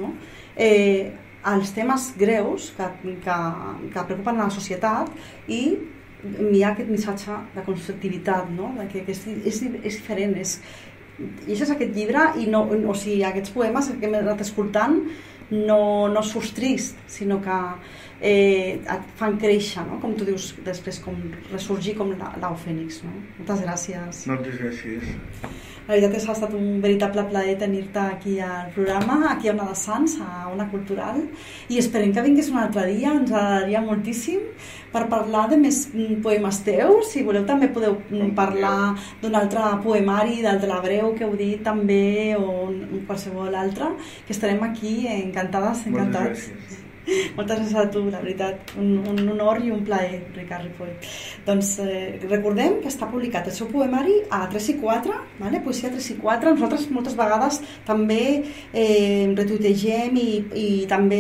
als temes greus que preocupen a la societat i enviar aquest missatge de constructivitat, que és diferent. I això és aquest llibre, o sigui, aquests poemes que hem anat escoltant no surts trist, sinó que et fan créixer, com tu dius després, com ressorgir com l'au fènix. Moltes gràcies. Moltes gràcies. La veritat és que ha estat un veritable plaer tenir-te aquí al programa, aquí a Ona de Sants, a Ona Cultural, i esperem que vinguis un altre dia, ens agradaria moltíssim, per parlar de més poemes teus. Si voleu també podeu parlar d'un altre poemari, del de l'Abreu que heu dit també, o qualsevol altre, que estarem aquí encantades, encantats. Moltes gràcies. Moltes gràcies a tu, la veritat, un honor i un plaer, Ricard Ripoll. Doncs recordem que està publicat el seu poemari a 3 i 4, Poesia 3 i 4. Nosaltres moltes vegades també retuitegem i també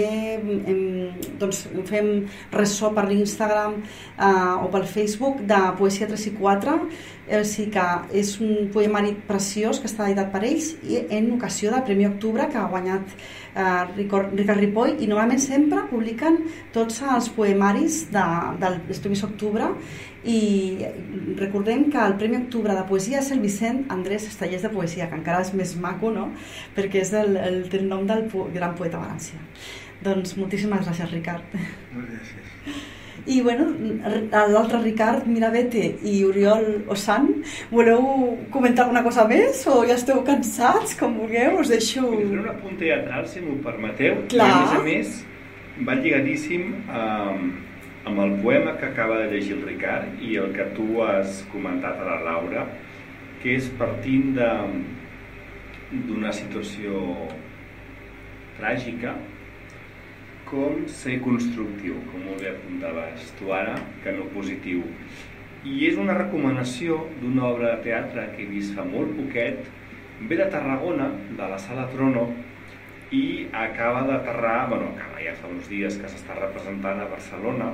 fem ressò per l'Instagram o pel Facebook de Poesia 3 i 4. Sí que és un poemari preciós que està editat per ells i en ocasió del Premi Octubre que ha guanyat Ricard Ripoll, i normalment sempre publiquen tots els poemaris dels Premis Octubre. I recordem que el Premi Octubre de Poesia és el Vicent Andrés Estellers de Poesia, que encara és més maco, perquè és el nom del gran poeta valencià. Doncs moltíssimes gràcies, Ricard. Moltes gràcies. I bueno, l'altre Ricard Mirabete i Oriol Osan, voleu comentar alguna cosa més o ja esteu cansats, com vulgueu? Us deixo... Faré un apunt teatral, si m'ho permeteu. Clar. I a més va lligadíssim amb el poema que acaba de llegir el Ricard i el que tu has comentat a la Laura, que és partint d'una situació tràgica, com ser constructiu, com molt bé apuntaves tu ara, que no positiu. I és una recomanació d'una obra de teatre que he vist fa molt poquet, ve de Tarragona, de la Sala Trono, i acaba d'aterrar, acaba ja fa uns dies que s'està representant a Barcelona,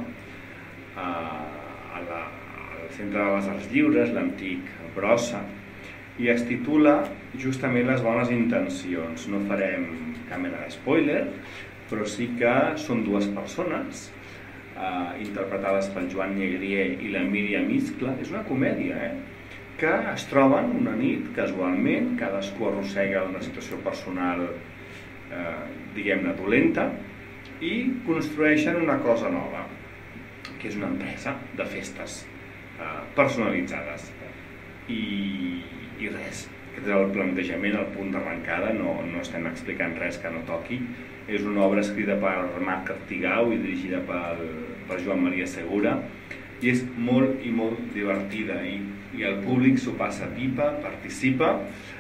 al Centre de les Arts Lliures, l'antic Brossa, i es titula justament Les bones intencions. No farem cap mena de spoiler, però sí que són dues persones interpretades pel Joan Negrier i la Míriam Iscla. És una comèdia, que es troben una nit casualment, cadascú arrossega una situació personal diguem-ne dolenta, i construeixen una cosa nova, que és una empresa de festes personalitzades. I res, aquest és el plantejament, el punt d'arrencada, no estem explicant res que no toqui. És una obra escrita per Marc Artigau i dirigida per Joan Maria Segura, i és molt i molt divertida, i el públic s'ho passa pipa, participa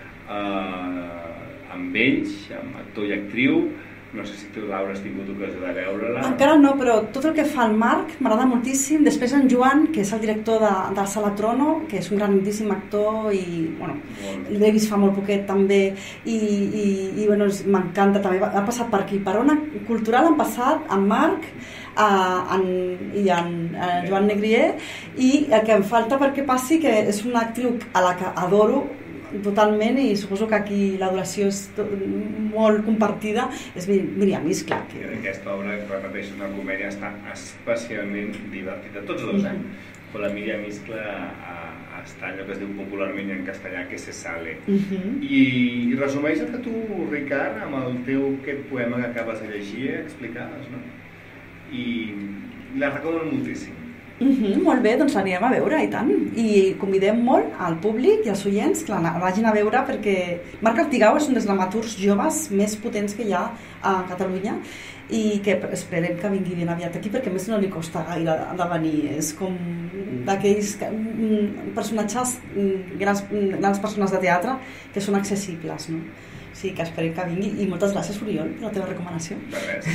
amb ells, amb actor i actriu. No sé si tu, Laura, has tingut ocasió de veure-la. Encara no, però tot el que fa el Marc m'agrada moltíssim. Després en Joan, que és el director de Sala Trono, que és un grandíssim actor i l'he vist fa molt poquet també, i m'encanta també. Ha passat per aquí, per Ona Cultural han passat en Marc i en Joan Negrier, i el que em falta perquè passi, que és una actriu a la que adoro totalment, i suposo que aquí l'adoració és molt compartida, és Míriam Iscla. Aquesta obra, que repeteixo, una comèdia, està especialment divertida, tots dos, però la Míriam Iscla ha està allò que es diu popularment en castellà que se sale. I resumeix el que tu, Ricard, amb el teu aquest poema que acabes de llegir, explicaves, no? I la recomano moltíssim. Molt bé, doncs l'anirem a veure, i tant. I convidem molt al públic i als oients que la vagin a veure, perquè Marc Artigau és un dels dramaturgs joves més potents que hi ha a Catalunya i que esperem que vingui ben aviat aquí, perquè a més no li costa gaire de venir. És com d'aquells personatges, grans persones de teatre que són accessibles, no? Sí, que esperem que vingui. I moltes gràcies, Oriol, per la teva recomanació. De res.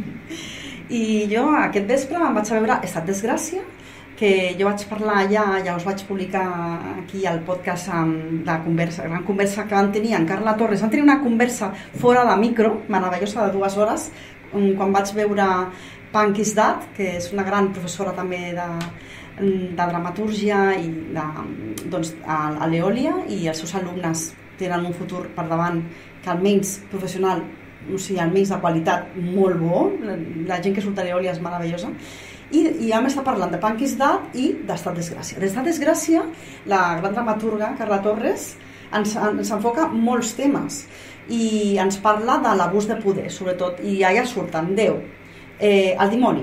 I jo aquest vespre em vaig a veure Estat Desgràcia, que jo vaig parlar ja us vaig publicar aquí al podcast de gran conversa que van tenir en Carla Torres. Van tenir una conversa fora de micro, meravellosa, de 2 hores, quan vaig veure Punk is That, que és una gran professora també de dramatúrgia i doncs, a l'Eòlia, i els seus alumnes tenen un futur per davant que almenys professional, o sigui, almenys de qualitat molt bo. La gent que surt a l'Eòlia és meravellosa. I vam estar parlant de Punk is That i d'Estat Desgràcia. D'Estat Desgràcia, la gran dramaturga Carla Torres ens enfoca molts temes i ens parla de l'abús de poder, sobretot, i allà surten Déu, el dimoni,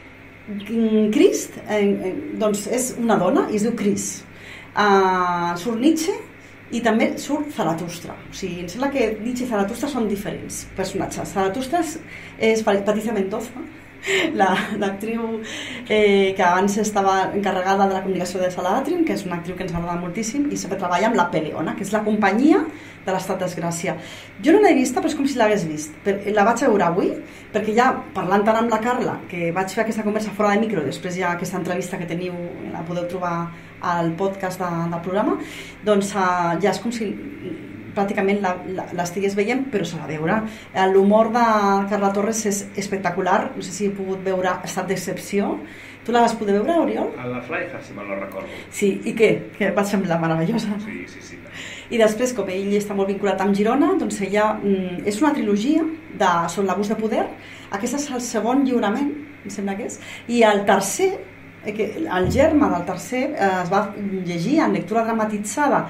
Crist, doncs és una dona i es diu Cris, surt Nietzsche i també surt Zaratustra. O sigui, em sembla que Nietzsche i Zaratustra són diferents personatges. Zaratustra és Patricia Mendoza, l'actriu que abans estava encarregada de la comunicació de Sala Atrium, que és una actriu que ens agrada moltíssim i sempre treballa amb la Peleona, que és la companyia de l'Estat Desgràcia. Jo no l'he vista, però és com si l'hagués vist. La vaig veure avui, perquè ja parlant tant amb la Carla, que vaig fer aquesta conversa fora de micro, després ja aquesta entrevista que teniu, la podeu trobar al podcast del programa, doncs ja és com si pràcticament l'estigués veient, però s'ha de veure. L'humor de Carla Torres és espectacular. No sé si he pogut veure Estat d'Excepció. Tu la vas poder veure, Oriol? A la Flyfa, si me'n no recordo. Sí, i què? Que va semblar meravellosa. Sí. I després, com ell està molt vinculat amb Girona, doncs ella és una trilogia sobre l'abús de poder. Aquest és el segon lliurament, em sembla que és. I el tercer, el germe del tercer, es va llegir en lectura dramatitzada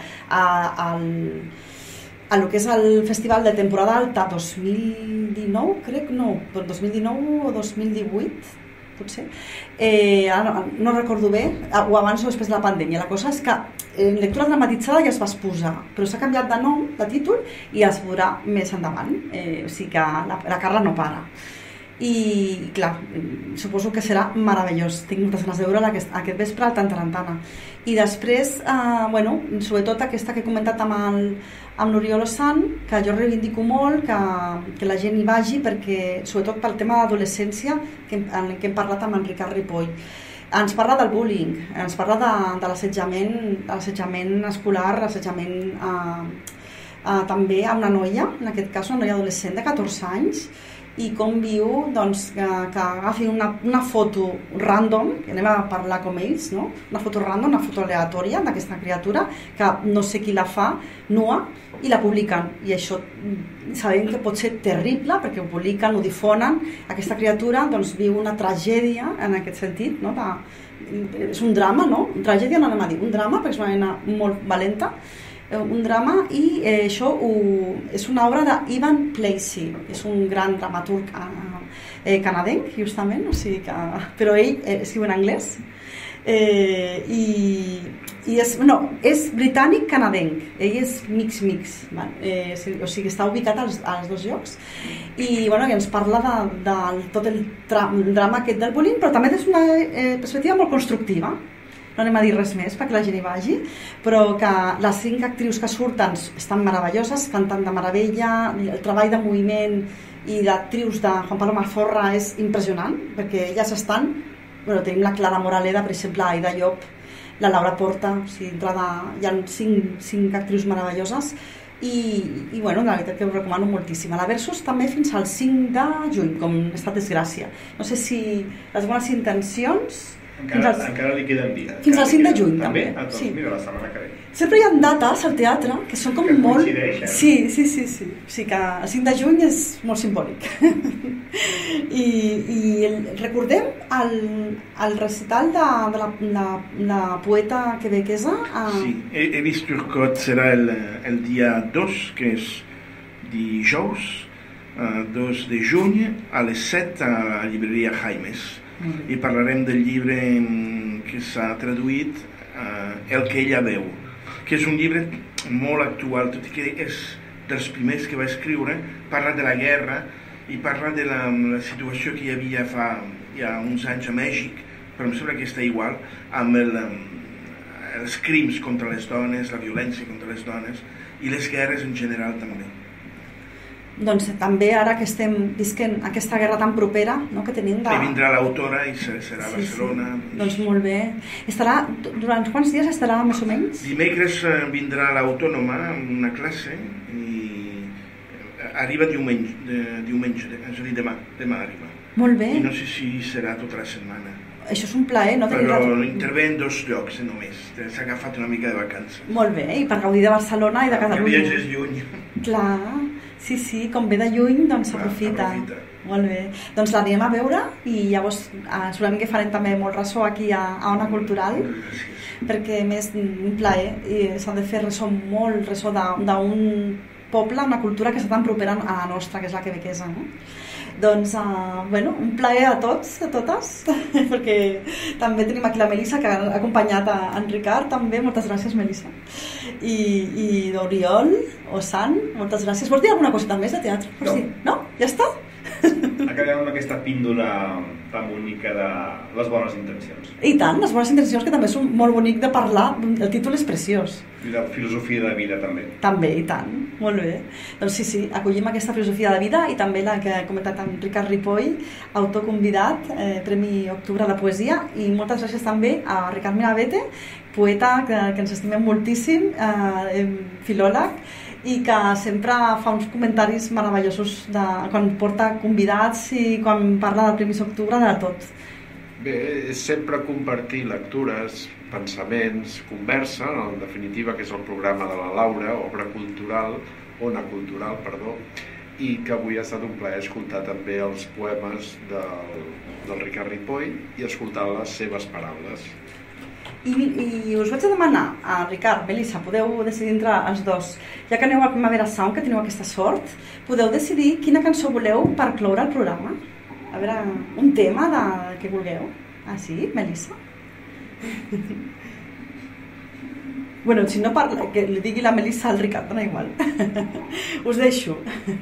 a lo que és el Festival de Temporada Alta 2019, crec, no, 2019 o 2018, potser. No recordo bé, o abans o després de la pandèmia. La cosa és que en lectura dramatitzada ja es va exposar, però s'ha canviat de nom, de títol, i es veurà més endavant. O sigui que la Carla no para. I clar, suposo que serà meravellós. Tinc moltes ganes de veure aquest vespre al Tantarantana. I després, sobretot aquesta que he comentat amb l'Oriol Ossant, que jo reivindico molt que la gent hi vagi, perquè sobretot pel tema d'adolescència en què hem parlat amb en Ricard Ripoll. Ens parla del bullying, ens parla de l'assetjament escolar, l'assetjament també a una noia, en aquest cas una noia adolescent de 14 anys, i com viu que agafi una foto random, que anem a parlar com ells, no? Una foto random, una foto aleatòria d'aquesta criatura, que no sé qui la fa, nua, i la publiquen. I això sabem que pot ser terrible, perquè ho publiquen, ho difonen. Aquesta criatura viu una tragèdia en aquest sentit, no? És un drama, no? Tragèdia no anem a dir, un drama, perquè és una nena molt valenta, un drama, i això és una obra d'Ivan Placey, és un gran dramaturg canadenc, justament, o sigui que, però ell escriu en anglès, i és britànic-canadenc, ell és mix, o sigui, està ubicat als dos llocs, i ens parla de tot el drama aquest del bullying, però també des d'una perspectiva molt constructiva. No anem a dir res més perquè la gent hi vagi, però que les 5 actrius que surten estan meravelloses, canten de meravella, el treball de moviment i d'actrius de Juan Pablo Mazorra és impressionant, perquè elles estan, tenim la Clara Moraleda, per exemple, Aida Llop, la Laura Porta, o sigui, hi ha 5 actrius meravelloses, i la veritat que ho recomano moltíssim. A la Versus també fins al 5 de juny, com Estat Desgràcia. No sé si les bones intencions Encara li queden dies. Fins al 5 de juny, també. Doncs sí. Mira, la setmana que ve. Sempre hi ha dates al teatre que són com que molt... coincideixen. Sí. O sigui que el 5 de juny és molt simbòlic. I recordem el recital de la poeta quebequesa. Sí, Elise Turcotte serà el dia 2, que és dijous, 2 de juny, a les 7 a la llibreria Jaimes. I parlarem del llibre que s'ha traduït, El que ella veu, que és un llibre molt actual, tot i que és dels primers que va escriure. Parla de la guerra i parla de la situació que hi havia fa ja uns anys a Mèxic, però em sembla que està igual, amb els crims contra les dones, la violència contra les dones i les guerres en general també. Doncs també ara que estem visquent aquesta guerra tan propera, no, que tenim de... I vindrà l'autora i serà a Barcelona. Sí. Doncs molt bé. Durant quants dies estarà més o menys? Dimecres vindrà l'Autònoma amb una classe i arriba diumenge, és a dir, demà arriba. Molt bé. I no sé si serà tota la setmana. Això és un plaer, no? Però intervé en 2 llocs només, s'ha agafat una mica de vacances. Molt bé, i per gaudir de Barcelona i de Catalunya. El viatge és lluny. Clar, sí, com ve de lluny, doncs s'aprofita. Molt bé, doncs l'anirem a veure i llavors segurament que farem també molt ressò aquí a Ona Cultural, perquè a més un plaer, i s'ha de fer ressò d'un poble, una cultura que està tan propera a la nostra, que és la quebequesa, no? Doncs, un plaer a tots, a totes, perquè també tenim aquí la Melissa, que ha acompanyat en Ricard, també, moltes gràcies, Melissa. I d'Oriol, Osan, moltes gràcies. Vols dir alguna coseta més de teatre? No. No? Ja està? Acabem amb aquesta píndola tan bonica de les bones intencions. I tant, les bones intencions, que també és molt bonic de parlar, el títol és preciós. I de filosofia de vida també. També, i tant, molt bé. Doncs sí, acollim aquesta filosofia de vida i també la que ha comentat en Ricard Ripoll, autor convidat, Premi Octubre de Poesia, i moltes gràcies també a Ricard Mirabete, poeta que ens estimem moltíssim, filòleg, i que sempre fa uns comentaris meravellosos quan porta convidats i quan parla del Premi Octubre de tot. Bé, és sempre compartir lectures, pensaments, conversa, en definitiva, que és el programa de la Laura, Ona Cultural, i que avui ha estat un plaer escoltar també els poemes del Ricard Ripoll i escoltar les seves paraules. I us vaig a demanar a Ricard, Melissa, podeu decidir entre els dos, ja que aneu al Primavera Sound, que teniu aquesta sort, podeu decidir quina cançó voleu per cloure el programa. A veure, un tema que vulgueu. Ah, sí? Melissa? Bueno, si no parla, que li digui la Melissa al Ricard, dona igual. Us deixo.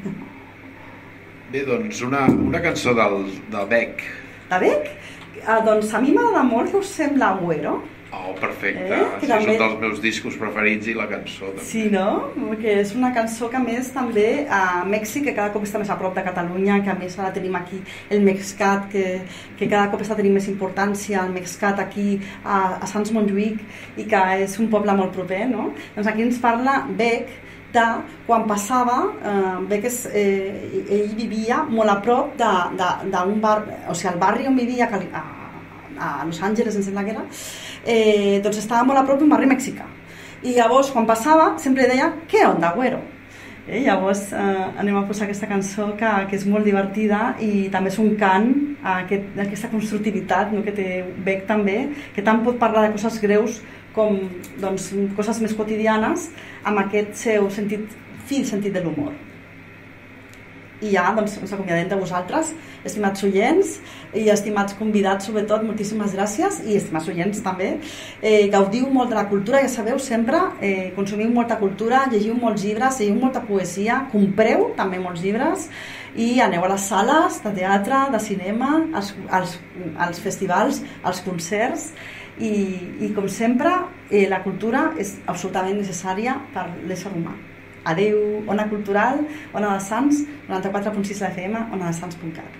Bé, doncs una cançó del Beck. De Beck? Doncs a mi m'agrada molt, que us sembla Agüero. Oh, perfecte. És un dels meus discos preferits i la cançó també. Sí, no? Que és una cançó que a més també a Mèxic, que cada cop està més a prop de Catalunya, que a més ara tenim aquí el Mexcat, que cada cop està tenint més importància el Mexcat aquí a Sants Montjuïc, i que és un poble molt proper, no? Doncs aquí ens parla Beck de quan passava, Beck ell vivia molt a prop d'un bar, o sigui, el barri on vivia a Los Angeles, em sembla que era, doncs estava molt a prop d'un barri mexicà, i llavors quan passava sempre deia "¿Qué onda, güero?" Llavors anem a posar aquesta cançó que és molt divertida i també és un cant d'aquesta constructivitat, no?, que té Beck també, que tant pot parlar de coses greus com coses més quotidianes amb aquest seu fi sentit de l'humor. I ja ens acomiadem de vosaltres, estimats oients i estimats convidats, sobretot, moltíssimes gràcies, i estimats oients també. Gaudiu molt de la cultura, ja sabeu, sempre consumiu molta cultura, llegiu molts llibres, llegiu molta poesia, compreu també molts llibres i aneu a les sales de teatre, de cinema, als festivals, als concerts, i com sempre la cultura és absolutament necessària per l'ésser humà. Adeu, Ona Cultural, Ona de Sants, 94.6 de FM, onadesans.cat.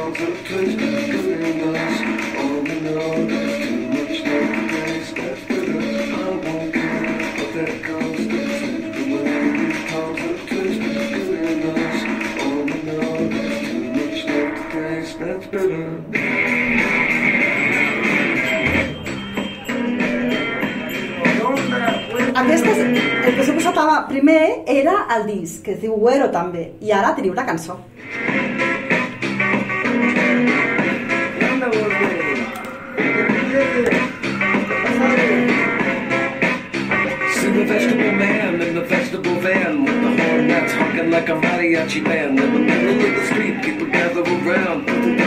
calls a twist, good us. All we know, too much like the place that's better. I won't care what that costs. The way we calls a twist, good us. All we know, too much like the place that's better. El que s'ha posat primer era el disc, que es diu Güero també, i ara teniu la cançó. See the vegetable man in the vegetable van with the horn that's honking like a mariachi band. In the middle of the street, people gather around.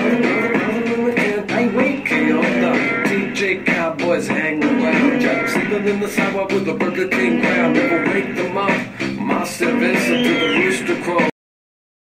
Hey, wait, K.O. DJ cowboys hang around. Jack sleeping in the sidewalk with a Burger King crown. Never wake them up. My service to the roof.